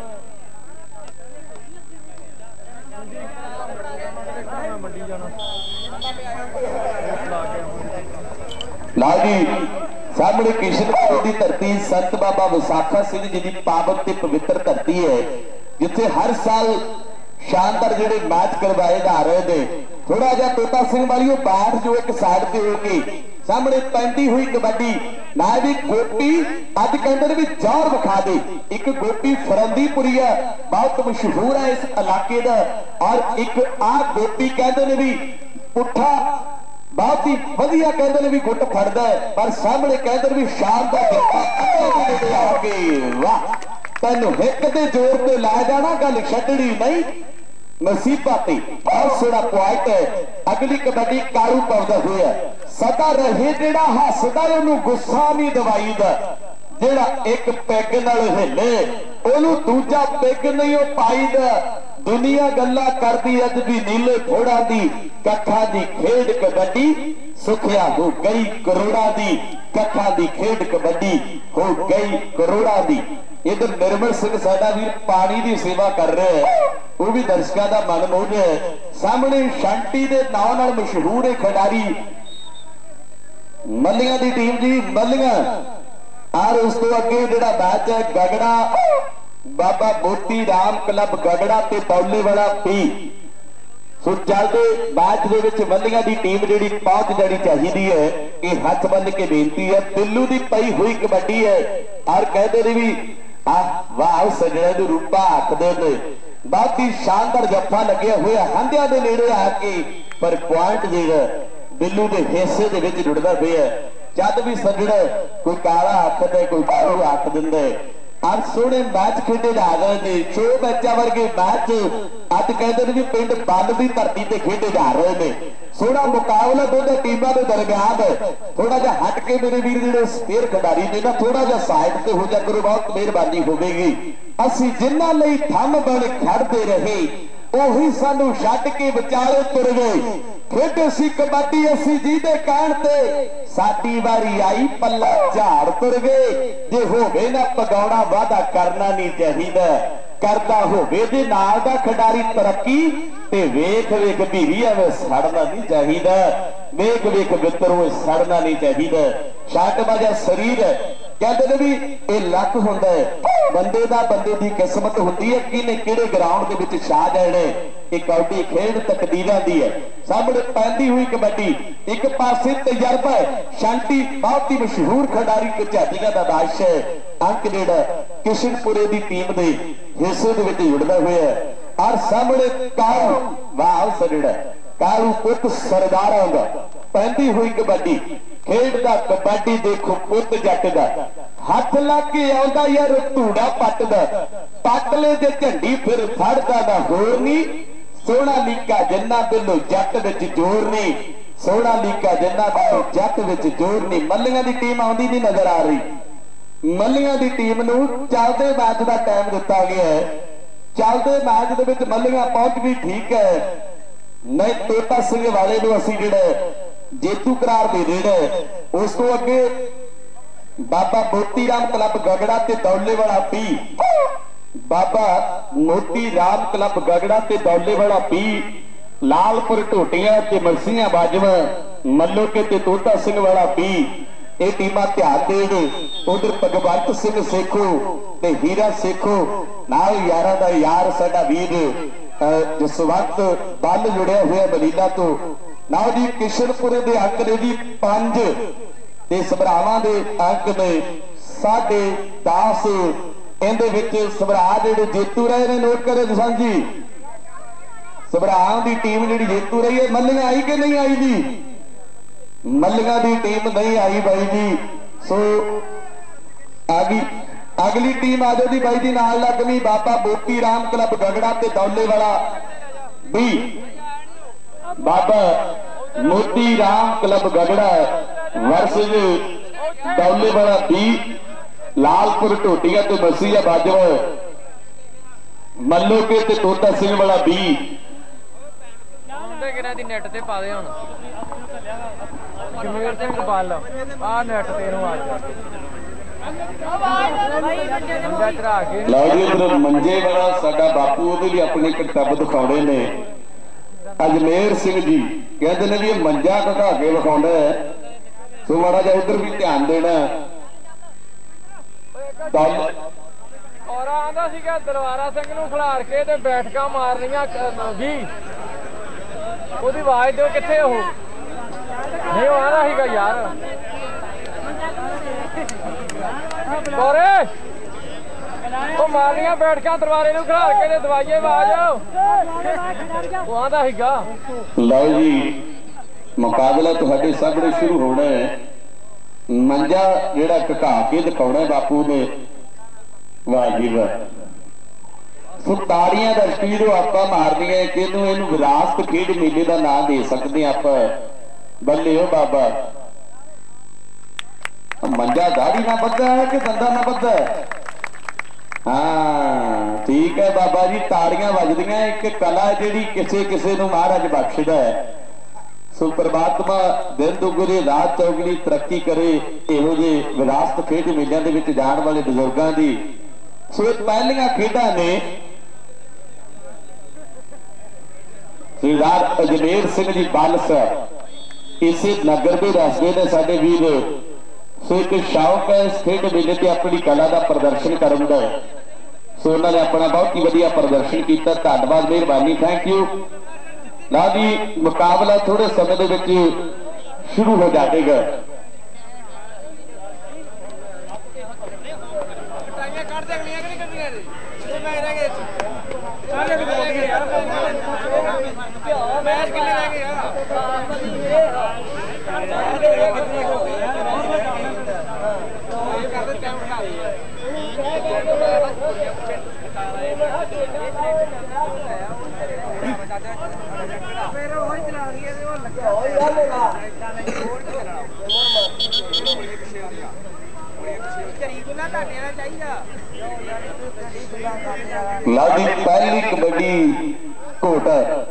लाल जी सामने किशनपुर की धरती संत बाबा विसाखा सिंह जी की पावन ते पवित्र धरती है, जिथे हर साल शानदार जेडे मैच करवाए जा रहे हैं। थोड़ा जा तोता सिंह वाली बैठ जो एक साइड पे होगी सामने पैंती हुई कबड्डी ना भी गोपी अज कहते भी जोर विखा दे। एक गोपी फरंदीपुरी है, बहुत मशहूर है इस इलाके का। और एक आ गोपी कहते भी पुठा बहुत ही वधिया कहते भी गुट फड़दा है, पर सामने कहते भी शानदार वाह तेन हिक दे जोर ते ला जाना गल छड्डनी नहीं। नसीबा ते बहुत सोहना पॉइंट है। अगली कबड्डी कालू पाउंदा होया सदा रहे जेड़ा हसदा ओनू गुस्सा नहीं दवाईदा जेड़ा एक पैग नाल हिले ओनू दूजा पैग नहीं पाईदा। दुनिया गल्ला करदी अज भी नीले फोड़ा दी कट्ठा दी खेड कबड्डी सुखिया हो गई करोड़ा दी कट्ठा दी खेड कबड्डी हो गई करोड़ा दी। इधर निर्मल सिंह साडा वीर पानी की सेवा कर रहे हैं वो भी दर्शकों का मन मोह है। सामने शांति के नाम नाल मशहूर है खिडारी मलिया की टीम जी मलिया और उस तो अगे जिहड़ा मैच है गगड़ा बाबा मोती राम क्लब गगड़ा ते दौले वाला पी। सो चलते मैच दे विच मलिया की टीम जिहड़ी पहुंच जानी चाहिए है कि हथ बन के बेनती है दिल्लू की पई हुई कबड्डी है और कहते ने भी वाह सजने नूं रूपा आखदे ने बहुत ही शानदार जफ्फा लगे हुए हंदिया के नेड़े आके पर पॉइंट जो बिल्लू के हिस्से के विच जुड़दा पिया जद भी सजड़ा कोई काला आखदे कोई कालू आख दिंदे। और सोहने मैच खेडे जा रहे ने छो मैचा वर्गे मैच अज कहते भी पिंड बल की धरती से खेडे जा रहे हैं। सोहना मुकाबला दोनों टीमों के दरम्यान थोड़ा जा हट के मेरे वीर जो स्पेयर खिडारी ने ना थोड़ा जा साइड से हो जा करो बहुत मेहरबानी होगी। असी जिन्हां लई थम बन खड़ते रहे उही सानू छड्ड के विचाले तुर गए खेडे सी कबड्डी असी जिहदे कहण ते साडी वारी आई पल्ला झाड़ तुर गए। जे होवे ना पगाउणा वादा करना नहीं चाहिए करदा होवे जे नाल दा खिडारी तरक्की ते वेख वेख भीरी एवें सड़ना नहीं चाहिए वेख वेख मित्रों सड़ना नहीं चाहिए। छट वजह शरीर कहते ने भी ये लक हुंदा है बंदे दा बंदे दी किस्मत हुंदी है किने किहड़े ग्राउंड दे विच छा जाणे। एक कबड्डी खेड तकदीरां दी है सामने पैंदी हुई कबड्डी एक पासे तजर्बा है शांति बहुत ही मशहूर खिडारी कचाटिया का दाश है अंक जेड़ा किशनपुरे की टीम के हिस्से दे विच जुड़दा होया है। और सामने कालू वाह सजड़ा कालू पुत सरदारां दा पैंदी हुई कबड्डी खेड दा कबड्डी देखो पुत जट दा हथ लग के आउंदा यार धूड़ा पट दा पट ले जे झंडी फिर फड़दा दा होर नहीं सोहना लीका जिन्ना बिलो जट विच जोर नहीं सोहना लीका जिन्ना बिलो जट विच जोर नहीं। मलिया की टीम आउंदी नहीं नजर आ रही मलिया की टीम नूं चलदे मैच का टाइम दिता गया है चलदे मैच दे विच मलिया पहुंच भी ठीक है नहीं तोता सिंह वाले नूं असीं जिहड़ा जेतू करार दे देना। उस तो अगे बाबा मोती राम क्लब गगड़ा ते दौले वाला पी बाबा मोती राम क्लब गगड़ा ते दौले वाला पी लालपुर ढोटिया ते मलसियां बाजवा मल्लो के ते तोता सिंह वाला पी ये टीमां ध्यान देण। उधर भगवंत सिंह सेखो ते हीरा सेखो नाल यारां दा यार साडा वीर जिस वक्त बल जुड़िया हुआ बलीला तो नाउ जी किशनपुरे के अंक ने जी 5 ते सबरावां दे अंक ने 10.5 इहदे विच सबरा जिहड़े जेतू रहे ने नोट करे तुसां जी सबरावां दी टीम जिहड़ी जेतू रही है मलिया आई कि नहीं आई जी मलिया दी टीम नहीं आई बाई जी। सो अगली टीम आ जाओ जी बाई जी नाल लगनी बाबा मोती राम क्लब गगड़ा ते दौले वाला भी Baba Moti Ram club Gagra versus Daulewala B Lalpur ढोटिया ते मसीहा बाजवा मल्लो के ते तोता सिंह वाला बी नेट ते पा दे हुण कमेर ते पा लो आ नेट ते नु आ लो जी उधर मंजे वाला साडा बापू ओदे भी अपने किताब दिखाउंदे ने अजमेर सिंह जी कहते हैं भी मंजा घटा के विखाउंदा है सो माड़ा जा उधर भी ध्यान देना। और आंदा सीगा दरबारा सिंह नूं खिलार के ते बैठकां मारनियां भी ओदी आवाज दो किथे हो नहीं आ रहा सीगा यार गोरे ओ मारनियां बैठकां दरबारे नूं खिलार के ते दवाइए आवाज वो आंदा सीगा। लो जी मुकाबला तुहाडे सामने शुरू होना है मंजा जिहड़ा घटा के दिखाउणा बापू ने वाह जी वाह सो ताड़ियां का स्पीड आप मारनिया कि इनू विरासत खेड मेले का नाम दे सकते आप। बल्ले हो बाबा, मंजा दाढ़ी ना बद्धा है कि दंदा ना बद्धा है? हाँ ठीक है बाबा जी, ताड़ियां वजदियां, एक कला जी किसे किसे नूं महाराज बख्शदा है। सो परमात्मा दिन दुगुनी रात चौगुनी तरक्की करे इहो जे विरासत खेड मेलिਆਂ ਦੇ ਵਿੱਚ जाण वाले बजुर्गों की। सो पहलियां खेडां ने सरदार अजमेर सिंह जी बालस इसे नगर के दसदे ने साडे वीर। सो एक शौक है इस खेड मेले से अपनी कला का प्रदर्शन करने का। सो उन्होंने अपना बहुत ही वधिया प्रदर्शन किया, धन्यवाद मेहरबानी, थैंक यू। ना जी मुकाबला थोड़े समय के विच शुरू हो जाएगा। लादी पहली कबड्डी घोट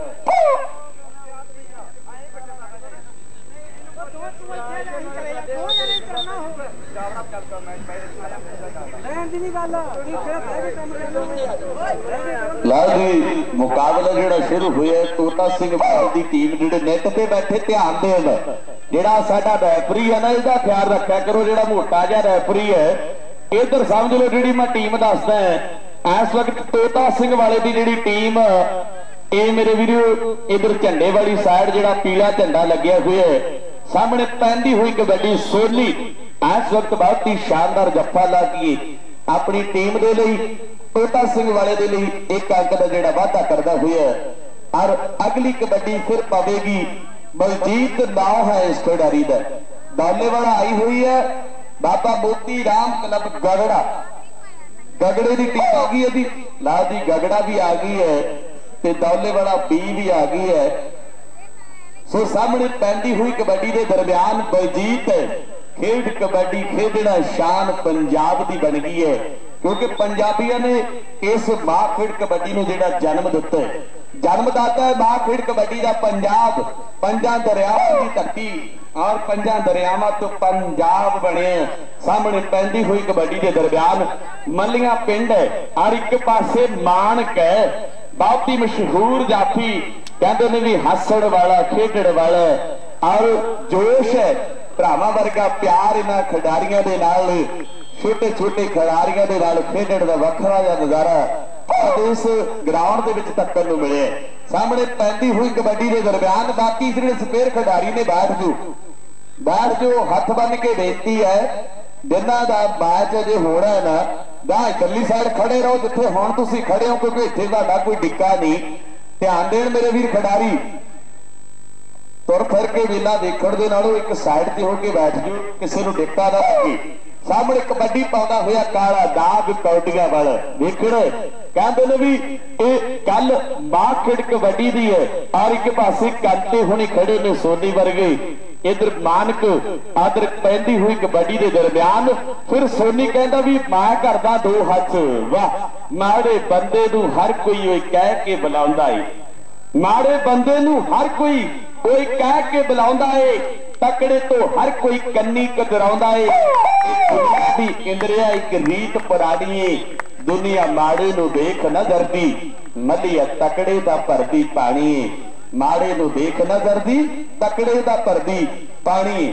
लादी मुकाबला जो शुरू हुआ तोता सिंह की टीम जो नेट पे बैठे ध्यान देन, जोड़ा साडा रैफरी है ना इसका ख्याल रखा करो। जो मोटा जहा रैफरी है इधर समझ लो जी मैं टीम दसदा है इस वक्त तोता सिंह वाले की जी टीम ये मेरे वीडियो इधर झंडे वाली साइड जो पीला झंडा लग्या हुआ है सामने पहनती हुई कबड्डी सोली इस वक्त बहुत ही शानदार जफ्फा ला के अपनी टीम के लिए तोता सिंह वाले के लिए एक अंक का जोड़ा वाधा करता हुआ है। और अगली कबड्डी फिर पवेगी बलजीत नाव है इस खिडारी का, दौले वाला आई हुई है बाबा मोती राम क्लब गगड़ा, गगड़े की टीम आ गई है जी। ला जी गगड़ा भी आ गई है ते दौले वाला बी भी आ गई है। सो सामने पैंदी हुई कबड्डी के दरम्यान बलजीत खेड कबड्डी खेडना शान पंजाब की बन गई है, क्योंकि पंजाबियों ने इस मां खेड कबड्डी में जो जन्म दिता है, जन्मदाता है मां खेड कबड्डी का पंजाब, पंजा दरियावां की धरती और पंजा दरियावां तो पंजाब बने। सामने पैंदी हुई कबड्डी के दरम्यान मलिया पिंड है और एक पासे मानक है, बहुत ही मशहूर जाफी कहते ने भी हसण वाला खेडण वाला और जोश है भरावां वर्गा प्यार इन्हां खिडारियां दे नाल, छोटे छोटे खिडारियां दे नाल खेडण दा वखरा जिहा नज़ारा इस ग्राउंड दे विच तक्कण नूं मिले। सामने पैंदी हुई कबड्डी के दरम्यान बाकी जिहड़े स्पेयर खिडारी ने बैठ जो हथ बन के बेनती है जिन्हां दा मैच अजे होना है ना दा इकली साइड खड़े रहो जिथे हुण तुसीं खड़े हो, क्योंकि इत्थे तुहाडा कोई डिक्का नहीं। ध्यान देण मेरे वीर खिडारी, तुर फिर के वेला देखण दे नालों एक साइड ते होके बैठ जाओ, किसी नूं डिक्का ना लगे। सामने कबड्डी पाउंदा होया काला दाग कौटिया वाला देखण कहते ने भी ये कल मां खेड कबड्डी दी है और एक पासे कंटे हुणे खड़े ने सोनी वर्गे, इधर मानक आदर पैंदी हुई कबड्डी के दरम्यान फिर सोनी कहता भी मैं करदा दो हथ, वाह माड़े बंदे नूं हर कोई कह के बुलाउंदा है, माड़े बंदे नूं हर कोई कह के बुलाउंदा है, तकड़े तो हर कोई कन्नी कतराउंदा है। इंद्रिया एक रीत पुरानी है, दुनिया माड़े नूं देख न डरदी, मलिया तकड़े दा भरदी पानी है, माड़े नूं देख न डरदी तकड़े दा भरदी पानी।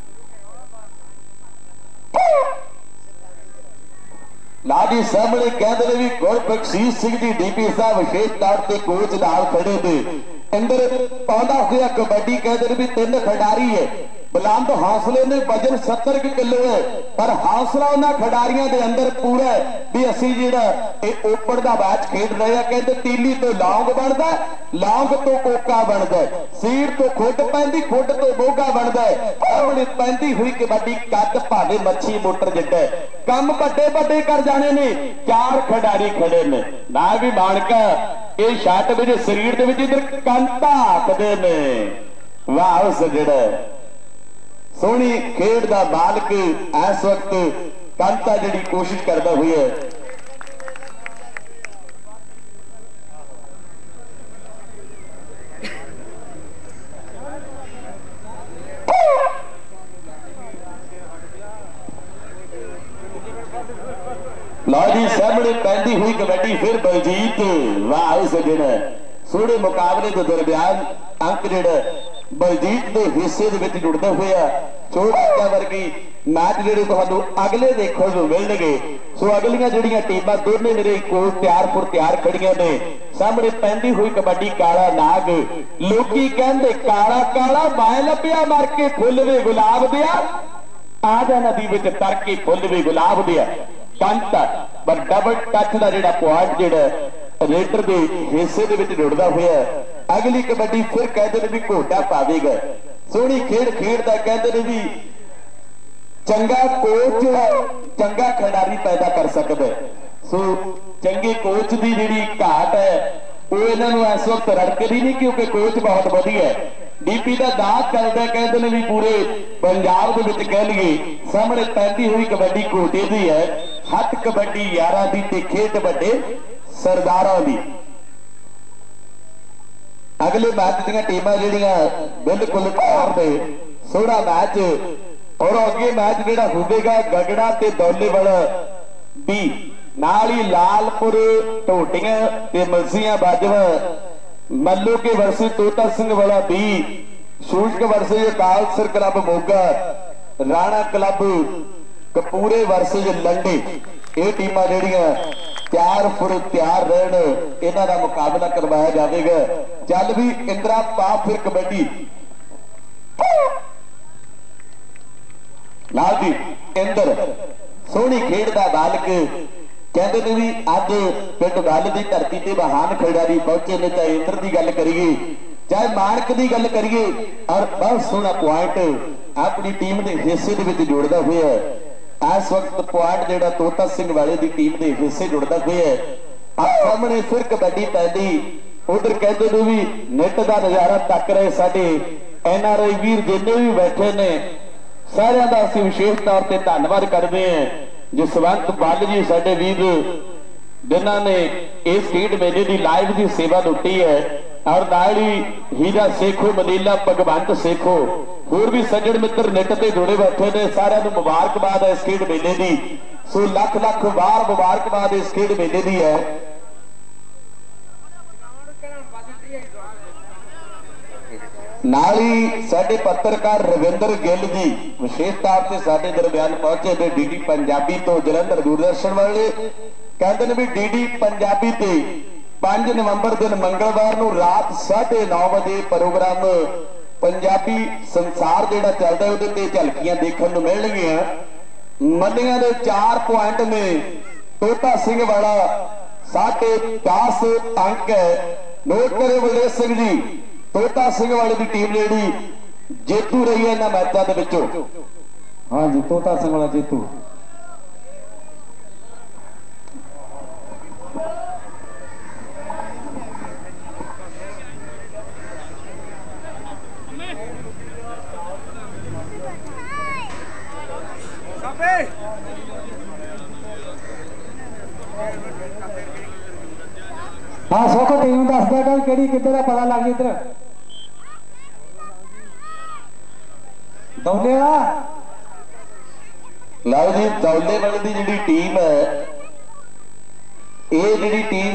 लाजी सामने कहते भी गुरबख्शीश सिंह जी डीपी साहब विशेष तौर पर कोच नाल खड़े थे, अंदर पाउंदा हुआ कबड्डी कहते भी तीन खिडारी है, बुलंद हौसले ने वजन 70 किलो है पर हौसला उन्होंने खिडारियों के अंदर पूरा है भी असी जो ओपन का मैच खेड रहे हैं। कहते तीली तो लौंग बनता, लौंग तो कोका बनता, सीट तो खुड पैंदी, खुड तो मोगा बनता है। सामने पैंदी हुई कबड्डी कद भावे मच्छी मोटर जिड्डा कम बड़े बड़े कर जाने ने। 4 खिडारी खड़े ने ना भी मानका ये शट में शरीर के इधर कंता आखते ने। वाह सजड़ा सोहनी खेड का मालक इस वक्त कंता जी कोशिश करता हुई है। लो जी सामने पैंदी हुई कबड्डी फिर बलजीत। वाह सजड़ा सोहने मुकाबले के दरम्यान अंक जो बलजीत के हिस्से जुड़ता हुआ छोटा वर्गी मैच जो अगले देखने को मिलने। सो अगलियां जड़ियां टीमां दोनों मेरे कोल तैयार खड़ियां ने। सामने पैंदी हुई कबड्डी काला नाग लोकी कहते काला काला मैं लभ्या मर के फुल वे गुलाब दिया आ जा नदी विच तर के फुल वे गुलाब दिया कंत। पर डबल टच का जो पॉइंट जो रेडर के हिस्से जुड़ता हुआ अगली कबड्डी फिर कहते भी घोटा पावेगा। सोहनी खेड खेडदा कहते हैं भी चंगा कोच चंगा खिडारी पैदा कर सकता है। सो चंगे कोच की जी घाट है वो इन्होंने इस वक्त रड़कदी नहीं क्योंकि कोच बहुत वधिया है। डीपी का दाग चलता कहते हैं भी पूरे पंजाब के कह लीए। सामने पैंदी हुई कबड्डी घोटे की है, हथ कबड्डी 11 की ते खेड वड्डे सरदारों की। अगले मैच दी टीमां जिहड़ियां बिल्कुल तैयार ने। सोहना मैच और अगे मैच जिहड़ा होवेगा गगड़ा ते दौलेवाल बी नाल ही लालपुर ढोटियां ते मलसियां बाजवा मल्लू के वर्सेस तोता सिंह वाला B शूशक versus Akal Sar club Moga Rana club Kapure versus Lande. ये टीमां जिहड़ियां तैयार रहन इन्हां दा मुकाबला करवाया जाएगा। चल भी इंदिरा पा फिर कबड्डी लाल जी इंदर सोहनी खेड का बालक कहते ने भी अज पिंड गल की धरती से महान खिडारी पहुंचे ने। चाहे इंदर की गल करिए चाहे मानक की गल करिए और बहुत सोहना पॉइंट अपनी टीम के हिस्से जोड़ता हुआ है। इस वक्त पॉइंट जो तोता सिंह वाले की टीम के हिस्से जुड़ता हुआ है। सामने फिर कबड्डी पैदी उधर कहते ने भी नेट का नजारा तक रहे साडे NRI वीर जिन्ने भी बैठे ने सारिਆਂ ਦਾ ਅਸੀਂ विशेष तौर पर धन्यवाद करते हैं। जसवंत बल जी साडे वीर जिन्हों ने इस खेड मेले की लाइव की सेवा लुटी है और नाल ही हीरा सेखो मनीला भगवंत सेखो होर भी सज्जन मित्र नेट ते जुड़े बैठे ने। सारिਆਂ ਨੂੰ मुबारकबाद है इस खेड मेले की। सो लख लख बार मुबारकबाद इस खेड मेले की है। नाली साडे पत्रकार रविंदर गिल जी विशेष तौर से साडे दरम्यान पहुंचे ने डीडी पंजाबी तो जलंधर दूरदर्शन वाले कहते हैं भी डीडी पंजाबी ते 5 नवंबर दिन मंगलवार को रात 9:30 बजे प्रोग्राम पंजाबी संसार जो चलता है उहदे ते झलकियां देखने को मिलणगियां। मल्लियां दे 4 पॉइंट ने तोता सिंह वाला 10.5 अंक है। नोट करे बलदेव सिंह जी तोता सिंह वाले की टीम जी जेतू रही है इन्होंने मैचों के विचों। हाँ जी तोता सिंह वाला जेतू। हाँ सुख टीम दस देगा कि किधर है पता लग इधर दौले लो जी दौले वाले की जी टीम है ये जी टीम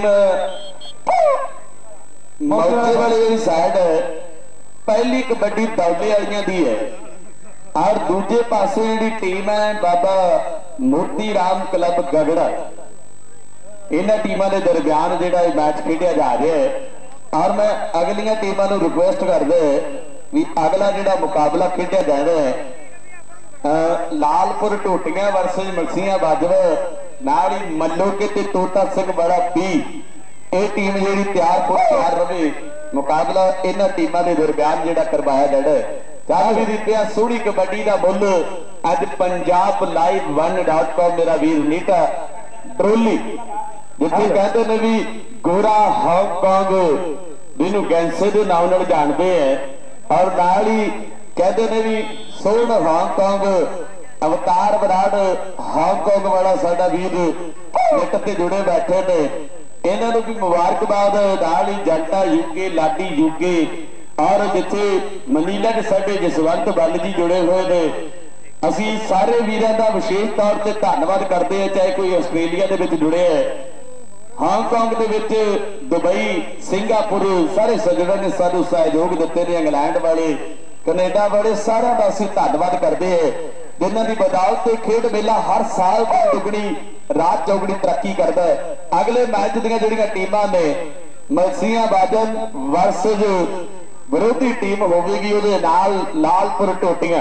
मौके वाले साइड है पहली कबड्डी दौले वालियां दी है और दूजे पासे जी टीम है बाबा मोती राम क्लब गगड़ा। इन्होंने टीमों के दरम्यान जो मैच खेडिया जा रहा है और मैं अगलियां टीमों को रिक्वेस्ट करदा भी अगला जो मुकाबला खेडिया जा रहा है लालपुर टोटियां वर्सेज मलसियां बाजवा नाल ही मल्लोके ते तोता सिंह बड़ा बी ये टीम जी तैयार रहे मुकाबला इन्होंने टीमों के दरम्यान जो करवाया जाए चल भी दिते सोहनी कबड्डी का मुल अज पंजाब लाइव 1.com मेरा वीर नीटा ट्रोली जिथे कहते हैं भी गोरा हांगकांग जिन्हों गैंसे के नाम नाल जानते हैं और नाल ही कहते हैं भी सोहन हांगकांग अवतार विराट हांगकांग वाला साडा वीर निट ते जुड़े बैठे ने इन्होंने भी मुबारकबाद नाल ही जंटा यूके लाडी यूके और जिथे मनीला के साडे जसवंत बल जी जुड़े हुए ने असी सारे वीरों का विशेष तौर पर धन्यवाद करते हैं चाहे कोई आस्ट्रेलिया के जुड़े है हांगकांग के दुबई सिंगापुर सारे सज्जनों ने सानू सहयोग दिते ने इंग्लैंड वाले कनेडा वाले सारा का असीं धन्यवाद करते हैं जिन्हों की बदौलत खेड मेला हर साल दुगनी रात चौगनी तरक्की करता है। अगले मैच दी जिहड़ियां टीमां ने मलसियां बाजन वर्सेज विरोधी टीम होगी उहदे नाल लालपुर टोटियां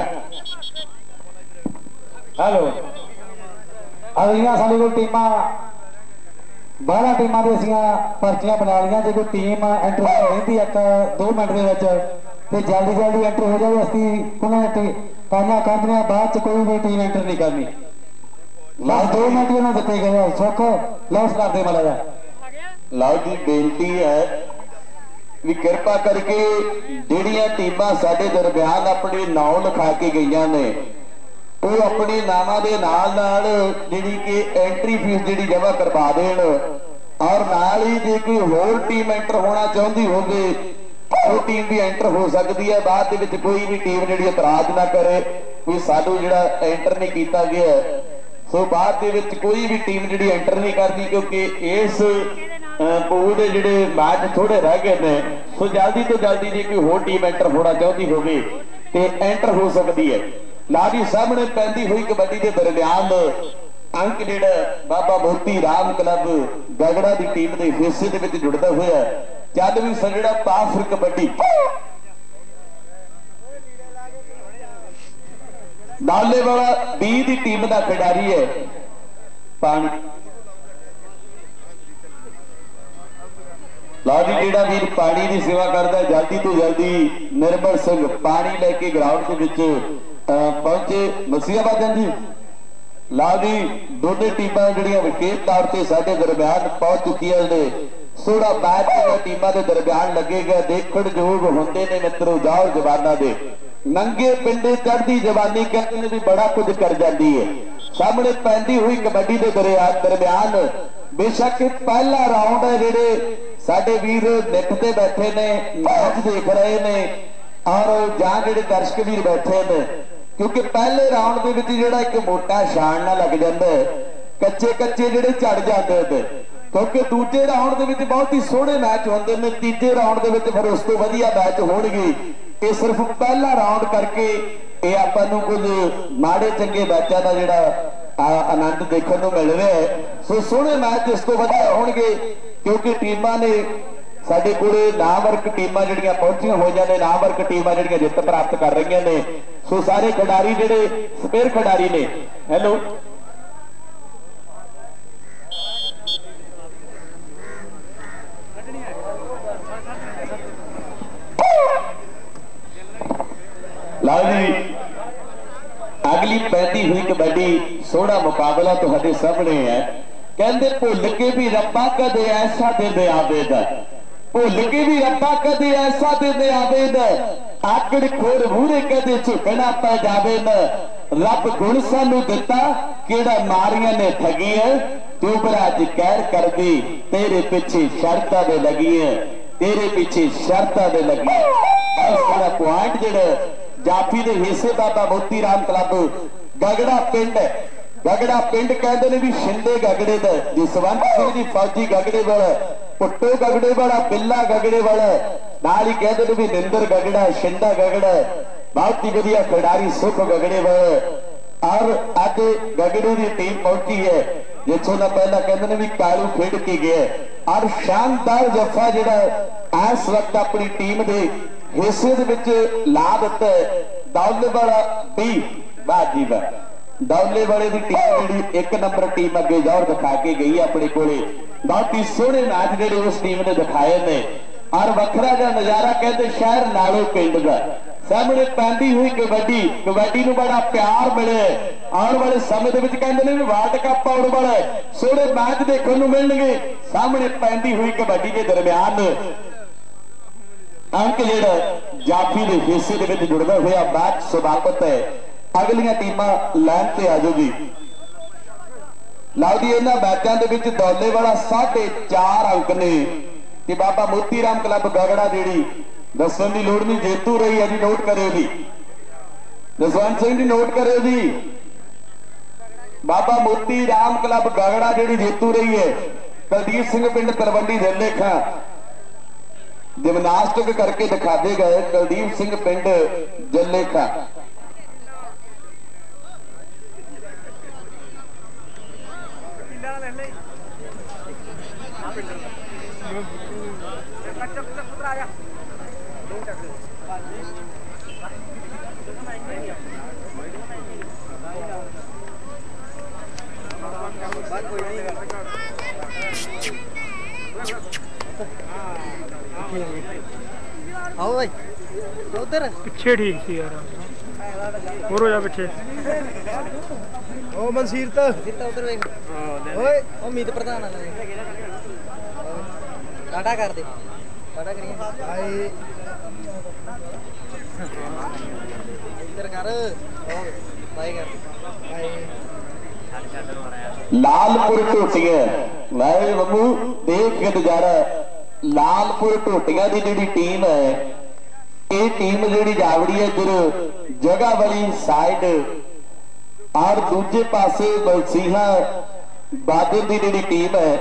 हेलो अगलियां साडे कोल टीमां 12 टीमां दी असीं पर्चियां बना लियां जे कोई टीम एंटर रहिंदी 1-2 मिनट दे विच ते जल्दी जल्दी एंटर हो जाए असीं उन्हें काना करदे बाद च कोई भी टीम एंटर नहीं करनी लास्ट 2 मिनट उन्होंने दिते गए सुख लॉस कर दे माड़ा लाओ जी बेनती है भी कृपा करके जिहड़ियां टीमां साडे दरम्यान अपने नाम लिखा के गईयां ने वो अपने नामां दे नाल जिहड़ी कि एंट्री फीस जिहड़ी जमा करवा देण और नाल ही जे कोई होर टीम एंटर होना चाहुंदी होवे वो टीम भी एंटर हो सकती है बाद दे विच कोई भी टीम जिहड़ी इतराज ना करे कोई साडू जिहड़ा एंटर नहीं कीता गया सो बाद दे विच कोई भी टीम जिहड़ी एंटर नहीं करती क्योंकि इस पूल दे जिहड़े मैच थोड़े रह गए ने सो जल्दी तो जल्दी जे कोई होर टीम एंटर होना चाहती होवे ते एंटर हो सकती है। लाडी सामने पैंदी हुई कबड्डी के दरम्यान अंक जिहड़ा बाबा मोती राम क्लब गगड़ा की टीम के हिस्से के विच जुड़दा होया चल भी सजड़ा पाफर कबड्डी नाले वाला बी की टीम का खिडारी है पानी लाडी जेड़ा वीर पानी की सेवा करता है जल्दी तो जल्दी निर्मल सिंह पानी लेके ग्राउंड के विच पहुंचे मसीहाबाद जी लाडी दोनों टीमां जिहड़ियां विशेष तौर पर साडे दरम्यान पहुंच चुकियां ने सोड़ा मैच टीमां के दरम्यान लगेगा देखण योग होंदे ने मित्रों जाओ जवाना दे नंगे पिंडे चढ़दी जवानी कहते हैं भी बड़ा कुछ कर जाती है सामने पैंदी हुई कबड्डी के दरम्यान बेशक पहला राउंड है जेडे साडे वीर निकते बैठे ने मैच देख रहे ने और जां जेडे दर्शक वीर बैठे ने क्योंकि पहले राउंड के विच जेड़ा एक मोटा शान ना लग जाता है कच्चे कच्चे जेडे चढ़ जाते हैं क्योंकि दूजे राउंड के विच बहुत ही सोहने मैच होंदे ने तीजे राउंड के विच फिर उस तो वधिया मैच होणगे ये सिर्फ पहला राउंड करके ये आपां नूं कुछ माड़े चंगे मैचों का जिहड़ा आनंद देखने को मिल रहा है सो सोहने मैच इस तो वधिया होणगे क्योंकि टीमां ने साडे कोले नामवर्क टीमां जिहड़ियां पहुंचियां होईयां ने नामवर्क टीमां जिहड़ियां जित प्राप्त कर रही ने सो सारे खिडारी जिहड़े स्पेयर खिडारी ने हैलो लाओ जी अगली पैदी हुई कबड्डी सोहना मुकाबला तुहाडे सामने है कहते भुल के भी रब्बा कदे ऐसा दिन आवेगा भुल के भी रब्बा कदे ऐसा दिन आवेगा आकड़ खोर मूहरे कदे झुकना पै जावे न रब गुण सानू दिता केड़ा मारियां ने ठगी है तू बराज कहर कर दी तेरे पीछे शर्तां दे लगी है तेरे पीछे शर्तां दे लगी है पॉइंट जेड़ा जाफी के हिस्से बाबा मोती राम क्लब गगड़ा पिंड गगड़ा पिंड कहते हैं भी शिंदे गगड़े का जसवंत सिंह जी फौजी गगड़े वाला पुट्टो गगड़े वाला बिल्ला गगड़े वाला नाल ही कहते हैं भी निंदर गगड़ा शिंदा गगड़ा बहुत ही वधिया खिडारी सुख गगड़े वाला और अज गगड़े की टीम पहुंची है जिसों का पहला कहते हैं भी कालू खेड के गया और शानदार जफा जिहड़ा इस वक्त अपनी टीम के हिस्से ला दिता है दौलत वाला बी वाह जी वाह दौले वाले की टीम जी एक नंबर टीम अगे जोर दिखा के गई अपने कोले बहुत ही सोहने मैच जेडे उस टीम ने दिखाए ने और वखरा जा नजारा कहते शहर नालों पिंड का सामने पैंदी हुई कबड्डी कबड्डी नूं बड़ा प्यार मिले आने वाले समय दे विच कहंदे ने वर्ल्ड कप आउण वाला सोहने मैच देखने नूं मिलणगे सामने पैंदी हुई कबड्डी के दरमियान अंक जेड़ा जाफी के हिस्से दे विच जुड़दा होया मैच समाप्त है अगलियां टीमां लाइन ते आ जाओ जी लाओ जी इन्हां मैचों के विच दौले वाला 4.5 अंक ने कि बाबा मोती राम क्लब गगड़ा जी दसन की लोड़ नहीं जेतू रही है जी नोट करो जी जसवंत सिंह जी नोट करो जी बाबा मोती राम क्लब गगड़ा जी जेतू रही है कुलदीप सिंह पिंड तलवंडी जलेखा जिमनास्टिक करके दिखा दे गए कुलदीप सिंह पिंड जलेखा आओ भाई उधर पिछे ठीक सी यार और हो जा पिछे ओ मनसीरत उधर देख ओए उम्मीद प्रधान वाला टाटा कर दे टाटा करिए भाई इधर कर भाई कर भाई लालपुर टोटियां मैं बबू देख के नजारा लालपुर टोटियां की जी टीम है ये टीम जी जावड़ी है इधर जगह वाली साइड और दूजे पासे बलसीहा बादल की जी टीम है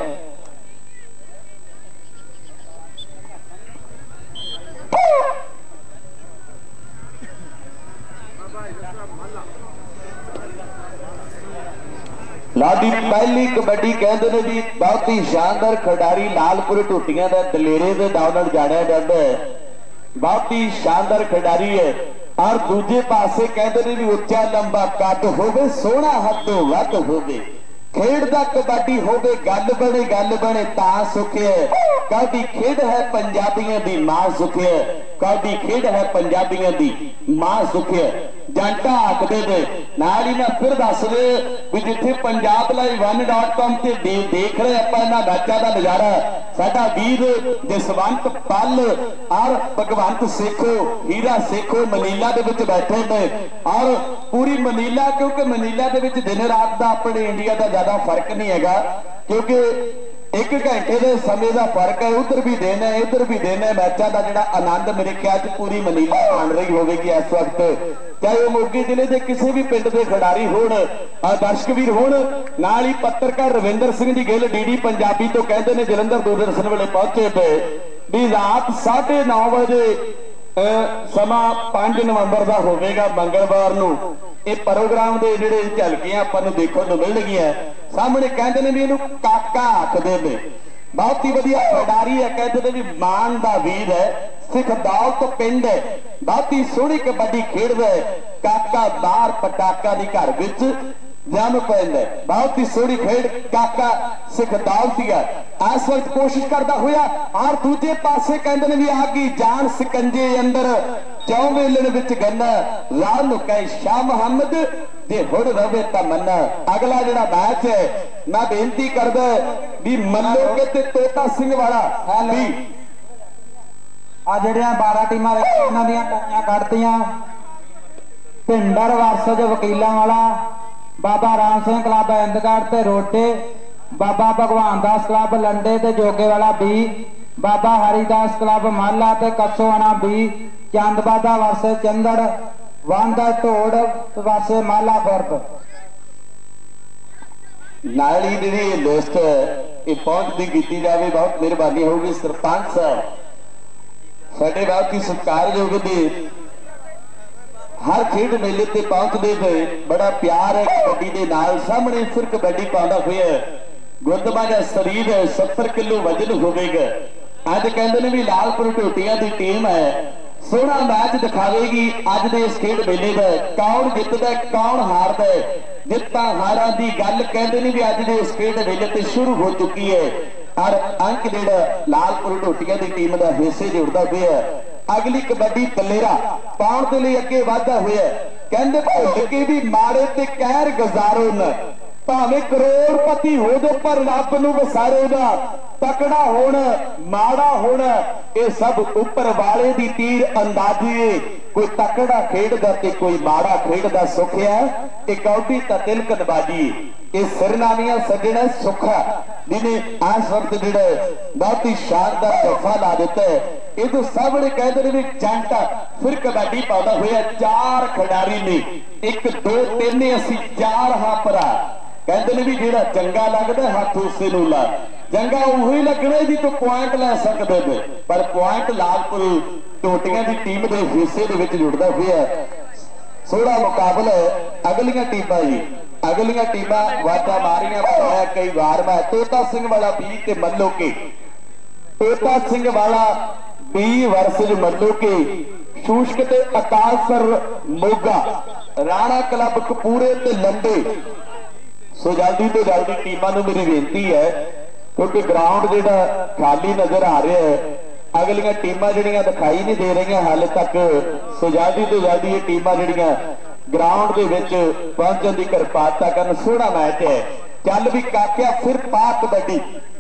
लाडी पहली कबड्डी कहते हैं जी बहुत ही शानदार खिडारी लालपुर टोटियां का दलेरे के नाम नाल जानिया जाता है बहुत ही शानदार खिडारी है और दूजे पासे कहते हैं भी उच्चा लंबा कद होवे सोहना हद वध होवे खेड दा कबड्डी होवे गल बने ता सुख है कदी खेड है पंजाबियों की मां सुख है कदी खेड है पंजाबियों की मां सुख है जंटा आखदे ने नाल ही मैं फिर दस दे भी जिथे पंजाब लाइव 1.com ते देख रहे ਆਪਾਂ ਇਹਨਾਂ ਮੈਚਾਂ ਦਾ ਨਜ਼ਾਰਾ ਸਾਡਾ ਵੀਰ ਜਸਵੰਤ ਪੱਲ और भगवंत सेखो हीरा सेखो मनीला ਦੇ ਵਿੱਚ बैठे ने और पूरी मनीला क्योंकि मनीला ਦੇ ਵਿੱਚ दिन रात ਦਾ ਆਪਣੇ इंडिया ਦਾ ज्यादा फर्क नहीं है क्योंकि एक घंटे के समय का फर्क है उधर भी दिन है इधर भी दिन है मैचों का जो आनंद मेरे ख्याल च पूरी मनीला मान रही होगी इस वक्त चाहे वो मोगे जिले के किसी भी पिंड के खिडारी हो दर्शक वीर हो नाल ही पत्रकार रविंदर सिंह जी गिल डीडी पंजाबी तो कहते हैं जलंधर दूरदर्शन वाले पहुंचे पे भी रात 9:30 बजे समा 5 नवंबर का होगा मंगलवार नूं ये प्रोग्राम के जिहड़े झलकियां आपां नूं देखण नूं मिलणगीआं सामने कहते हैं भी इहनूं काका आखदे ने बहुत ही वधिया खिडारी है कहते हैं भी मान दा वीर है सिख दौलत पिंड है बहुत ही सोहनी कबड्डी खेडदा है काका बाहर पटाका दी घर विच जम पैंदा बहुत ही सोहनी खेड काका सिख दौलतिया इस वक्त कोशिश करता हुआ और दूजे पासे कहते हैं भी आ गई जान सिकंजे अंदर चौ मेलन विच गन्ना राह नूं कहे शाह मुहम्मद जे हुण रवे तां मन्ना अगला जिहड़ा मैच है मैं बेनती करदा भी मल्लोगे ते तोता सिंह वाला भी आ ਜਿਹੜੀਆਂ 12 ਟੀਮਾਂ ਇਹਨਾਂ ਦੀਆਂ ਟਾਈਆਂ ਕੱਢਤੀਆਂ ਢਿੰਡਰ ਵਰਸਜ ਵਕੀਲਾਂ ਵਾਲਾ बाबा राम सिंह क्लब इंदगढ़ ते रोटे बाबा भगवान दास क्लब लंडे ते Jogewala B Baba Haridas club Mala ते कसोआना बी चंदबादा वर्से चंदड़ वांदा ढोड़ वर्से माला फुरत नाल ही जी लिस्ट ये पहुंचती की जाए बहुत मेहरबानी होगी सरपंच साहब साडे बहुत ही सत्कारयोग जी हर खेड मेले ते पहुंचते हुए बड़ा प्यार है कबड्डी के नाल सामने फिर कबड्डी पाता हुआ गुरदमा का शरीर 70 किलो वजन होगा अज कहते हैं भी लालपुर टोटियां की टीम है सोहना मैच दिखावेगी अज दे इस खेड मेले का कौन जितदा कौन हारदा है। जित्तां हारां दी गल कहंदे ने भी अज दे इस खेड मेले ते शुरू हो चुकी है और अंक जिहड़ा लालपुर ढोटिया की टीम का हिस्से जुड़दा पिया। अगली कबड्डी दलेरा पाउण दे लई अगे वाधा होया। कहंदे भुल के भी माड़े ते कहर गुजारो न भावें करोड़पति हो दो पर रब नूं वसारो ना। तकड़ा होना माड़ा होना ये सब उपर वाले दी तीर अंदाजी है। कोई तकड़ा खेडदा ते कोई माड़ा खेडदा सुख है। ये कौडी ता तिलकनबाजी ये सिरनामियां सजना सुखा जिन्हें इस वक्त जिहड़ा बहुत ही शानदार तोहफा ला दिता है। ये तो सामने कहते हैं जंटा फिर कबड्डी पाता हुआ चार खिडारी ने 1 2 3 असी 4 हाँ भरा कहते हैं भी जेड़ा चंगा लगता हाथ उसे नूं ला जंगा उही लगना जी तो पॉइंट लै सकते थे पर पॉइंट लालपुर ढोटिया की टीम के हिस्से के जुड़ता हुआ सोहना मुकाबला अगलियां टीमां जी अगलियां टीमां वाजा मारियां पाया कई बार मैं तोता सिंह वाला 20 ते मल्लो के तोता सिंह वाला 20 वर्सेज मल्लो के शूशक ते अकाल सर मोगा राणा क्लब कपूरे ते लंडे। सो जल्दी तो जल्दी टीमां नूं मेरी बेनती है क्योंकि ग्राउंड जिहड़ा खाली नजर आ रहा है अगलियां टीमां जिहड़ियां दिखाई नहीं दे रही हाले तक। सो जल्दी तो जल्दी ये टीमां जिहड़ियां ग्राउंड दे विच पहुंचण दी किरपालता करन। सोहना मैच है चल भी काकिया फिर पा कबड्डी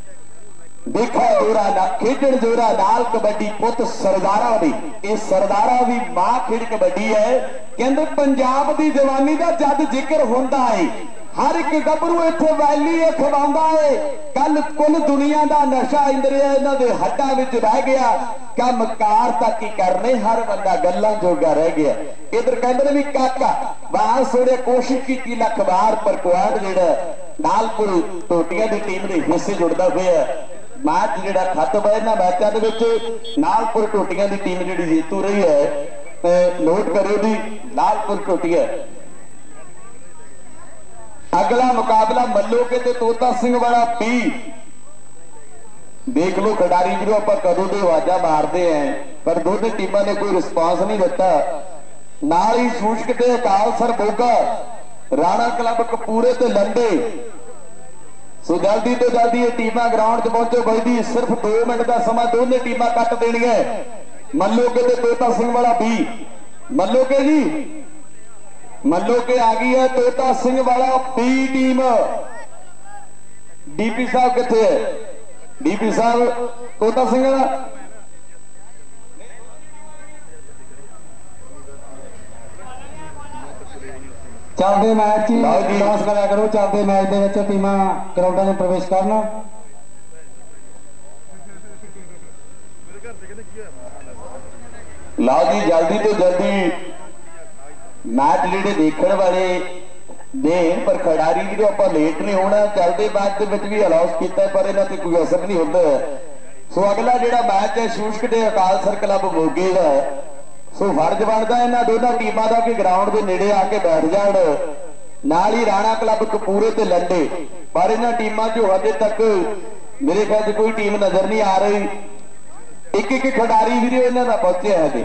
देखा जोरा ना खेडण जोरा नाल कबड्डी पुत सरदारा दी ये सरदारा भी मां खेड कबड्डी है। कहंदे पंजाब दी जवानी दा जद जिक्र हुंदा है हर एक गभरू इत्थे वैली खवांदा है। कल कुल दुनिया का नशा इंद्रिया इन्हां दे हड्डां विच रह गया कम कार तक ही करने हर बंदा गल्लां जोगा रह गया। इधर कहंदे ने भी काका बाहर सोड़े कोशिश की लख बार पर क्वाड जिहड़ा नालपुर ढोटिया की टीम के हिस्से जुड़दा होया मैच जिहड़ा खत्म है इन्हां मैचां दे विच नालपुर ढोटिया की टीम जिहड़ी जीतू रही है। नोट करियो जी नालपुर ढोटिया। अगला मुकाबला मल्लो के ते तोता सिंह वाला 20 देख लो खिडारी जो आप कदों के आवाजा मारते हैं पर दोनों टीमों ने कोई रिस्पॉन्स नहीं दिता। नाल ही शूशक ते अकाल सर मोगा राणा क्लब कपूरे ते लंडे। सो जल्दी तो जल्दी ये टीमां ग्राउंड च पहुंचो बई सिर्फ 2 मिनट का समा दोनों टीमां कट देनियां। मल्लो के ते तोता सिंह वाला 20 मल्लो के जी मल्लो के आ गई है तोता सिंह वाला 20 टीम। डीपी साहब किथे है डीपी साहब तोता सिंह वाला चलते मैच अनाउंस करा करो चलते मैच दे विच टीमां ग्राउंडां में प्रवेश करना। लाओ जी जल्दी तो जल्दी मैच जिहड़े देखण वाले देन पर खिडारी जो आप लेट नहीं होना चलते मैच के भी अनाउंस किया पर इन्हां ते कोई असर नहीं होता। सो अगला जिहड़ा मैच है शूशक ते अकाल सर क्लब मोगे का सो फर्ज बनता इन्हां दोनों टीमां का कि ग्राउंड के नेड़े आके बैठ जाण। नाल ही राणा क्लब कपूरे ते लंडे पर इन्हां टीमां चों अजे तक मेरे ख्याल से कोई टीम नजर नहीं आ रही। एक एक खिडारी भी इन्हां दा पहुंचे है।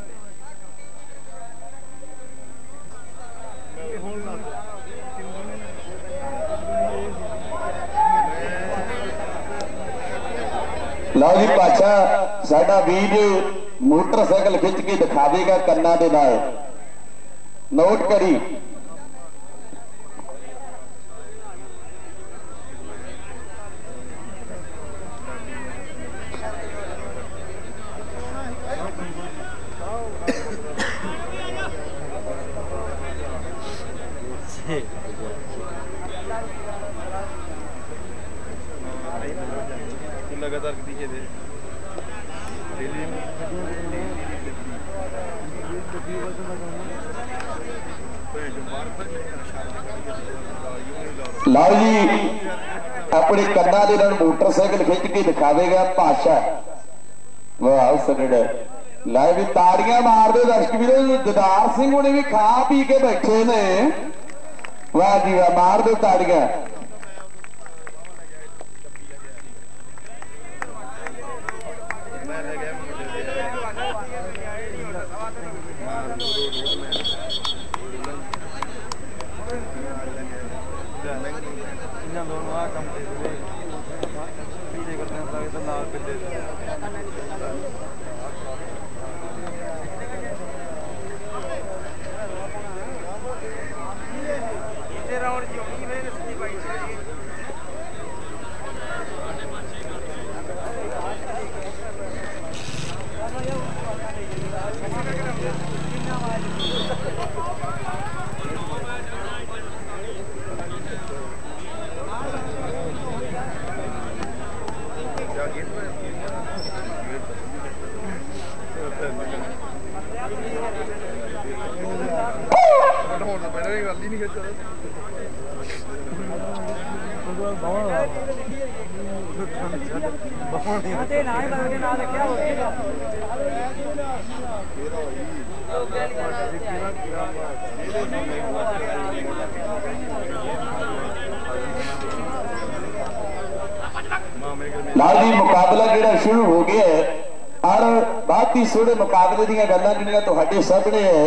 लो जी पातशाह साडा वीर मोटरसाइकिल खिंच के दिखा देगा कन्ना दे नाल नोट करी। लगातार पीछे दे लाओ जी अपने कन्ना दे नाल मोटरसाइकिल खिंच के दिखावेगा भाषा वाह सनड़ लै भी ताड़ियां मार दो दर्शक भी जदार सिंह उन्हें भी खा पी के बैठे ने वाह जी वाह मार दो ताड़ियां। ਜਾਂ ਦੋਨੋਂ ਆ ਕੰਮ ਤੇ ਪੀਲੇ ਕਰਦੇ ਤਾਂ ਇਹ ਤਾਂ ਨਾਲ ਪਿੱਲੇ ਇੱਥੇ ਰਾਉਣ ਜੋਗੀ ਵੇ ਨਸਤੀ ਪਾਈ लाल जी मुकाबला जिहड़ा शुरू हो गया है और बहुत ही सोहने मुकाबले दी गल्लां जिहड़ियां तुहाडे सामने है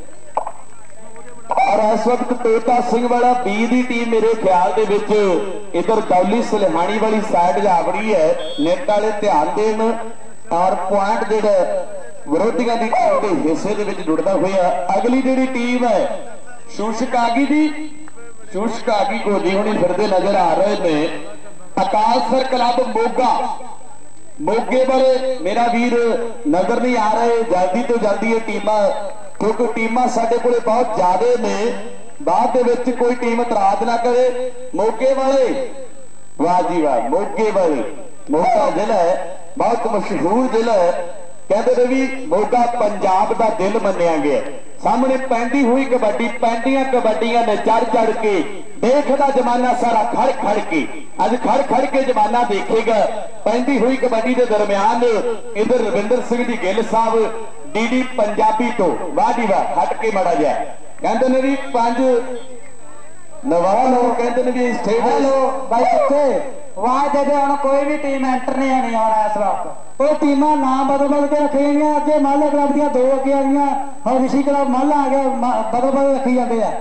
और इस वक्त तोता सिंह वाला बी दी टीम मेरे ख्याल दे विच इधर दौली सलहानी वाली साइड जा वड़ी है नेट वाले ध्यान देन और पॉइंट जिहड़ा विरोधियों की टीम के हिस्से दे विच जुड़दा होया अगली जिहड़ी टीम है शूशकागी दी शूशकागी गोदी होनी फिरदे नजर आ रहे ने अकाल सर क्लब मोगा मोगे वाले मेरा वीर नजर नहीं आ रहे जल्दी तो जल्दी ये टीमां क्योंकि टीमां साडे कोले बहुत ज्यादा ने बाद दे विच कोई टीम इतराज ना करे मोगे वाले वाह जी वाह मोगे वाले मोगा जिला है बहुत मशहूर जिला है कहते ने भी मोगा पंजाब का दिल मन्निया गया सामने पैंदी हुई कबड्डी पैंदियां कबड्डियां ने चढ़ चढ़ के देखदा जमाना सारा खड़ खड़ के अज खड़ खड़ के जमाना देखेगा पैंदी हुई कबड्डी के दरम्यान इधर रविंदर सिंह जी गिल साहब डीडी पंजाबी तो वाह जी वाह हट के माड़ा जाए कहते ने भी पंज नवां लोग कहते ने भी हेलो भाई किथे वाह दे हम कोई भी टीम एंटर नहीं आनी आना इस वक्त वो टीमां नाम बदल बदल के रखी गई अगे माला क्लब दियां दो अगे आ गई और ऋषि क्लब माला आ गया बदल बदल रखी जाते हैं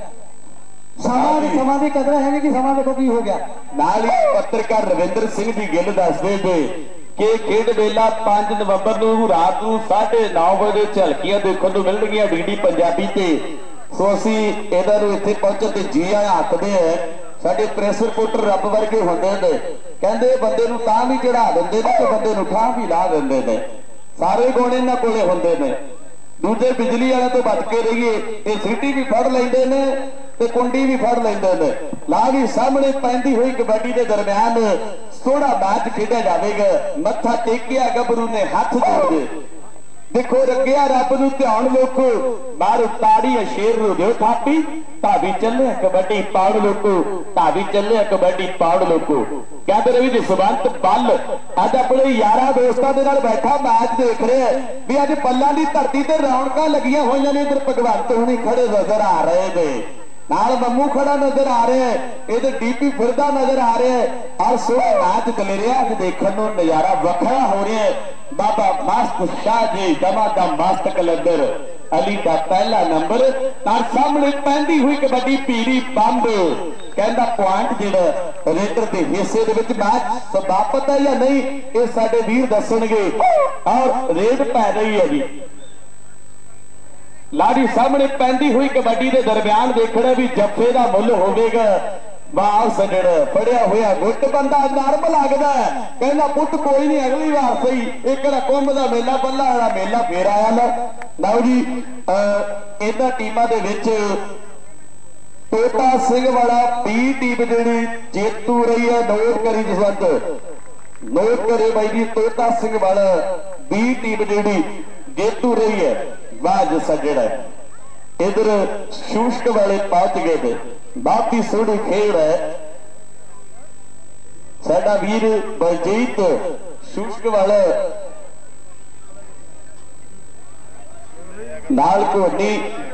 समा की कदर है नहीं कि समा देखो की हो गया नाल ही पत्रकार रविंदर सिंह जी गिल दसदे थे कि खेड मेला 5 नवंबर ਨੂੰ ਰਾਤ ਨੂੰ 9:30 ਵਜੇ ਝਲਕੀਆਂ ਦੇਖਣ ਨੂੰ ਮਿਲਣਗੀਆਂ ਡੀਡੀ ਪੰਜਾਬੀ ਤੇ ਸੋ ਅਸੀਂ ਇਹਨਾਂ ਨੂੰ ਇੱਥੇ ਪਹੁੰਚਣ ਤੇ ਜੀ ਆਇਆਂ ਆਖਦੇ ਆ ਸਾਡੇ ਪ੍ਰੈਸ ਰਿਪੋਰਟਰ ਰੱਬ ਵਰਗੇ ਹੁੰਦੇ ਨੇ ਕਹਿੰਦੇ ਬੰਦੇ ਨੂੰ ਤਾਂ ਵੀ ਚੜਾ ਦਿੰਦੇ ਨੇ ਤੇ ਬੰਦੇ ਨੂੰ ਠਾਂ ਵੀ ਲਾ ਦਿੰਦੇ ਨੇ ਸਾਰੇ ਗੁਣ ਇਹਨਾਂ ਕੋਲੇ ਹੁੰਦੇ ਨੇ ਦੂਜੇ ਬਿਜਲੀ ਵਾਲਿਆਂ ਤੋਂ ਬਚ ਕੇ ਰਹੀਏ ਇਹ ਸਿੱਟੀ ਵੀ ਫੜ ਲੈਂਦੇ ਨੇ ਤੇ ਕੁੰਡੀ ਵੀ ਫੜ ਲੈਂਦੇ ਨੇ ਲਾ ਵੀ ਸਾਹਮਣੇ ਪੈਂਦੀ ਹੋਈ ਕਬੱਡੀ ਦੇ ਦਰਮਿਆਨ सोहना मैच खेड़ा जाएगा मत्था टेकिया गभरू ने हाथ जोड़ देखो रखिया रब नूं ध्यान लोको बाहर ताड़ी शेर नु दो थापी धावी चले कबड्डी पाउण लोको धावी चले कबड्डी पाउण लोको कहते रवि जसवंत बल अज अपने यारा दोस्तों के नाल बैठा मैच देख रहे भी अज पल्लां दी धरती ते रौनकां लगियां होईयां ने इधर भगवंत हुणी खड़े नजर आ रहे ने नाल मम्मू खड़ा नजर आ रहा है इधर डीपी फिरदा नजर आ रहा है और सोहना मैच चल रहा है देखने को नजारा वखरा हो रहा है बाबा मस्त शाह जी दमादम मस्त कलंदर अली का पहला नंबर और सामने पैंदी हुई कबड्डी पीरी बंब कहता पॉइंट जिहड़ा रेडर के हिस्से दे विच मैच समाप्त है या नहीं ये साडे वीर दसणगे और रेड पै रही है जी लाड़ी सामने पैंदी हुई कबड्डी के दरम्यान देखना भी जफे का मुल होगा वाह सजड़ फड़िया हुआ गुट बंदा नरम लगता है कहना पुट कोई नहीं अगली बार सही एक कुंभ का मेला पल्ला वाला मेला फिर आया लओ जी इन्हां टीमां दे विच तोता सिंह वाला बी टीम जी जेतू रही है नोट करी जसवंत नोट करे भाई जी तोता सिंह वाला बी टीम जी जेतू रही है वाह सजड़ा इधर शुष्क वाले पहुंच गए थे बहुत ही सोहनी खेल है साडा वीर बलजीत शुष्क वाला नाल घोड़ी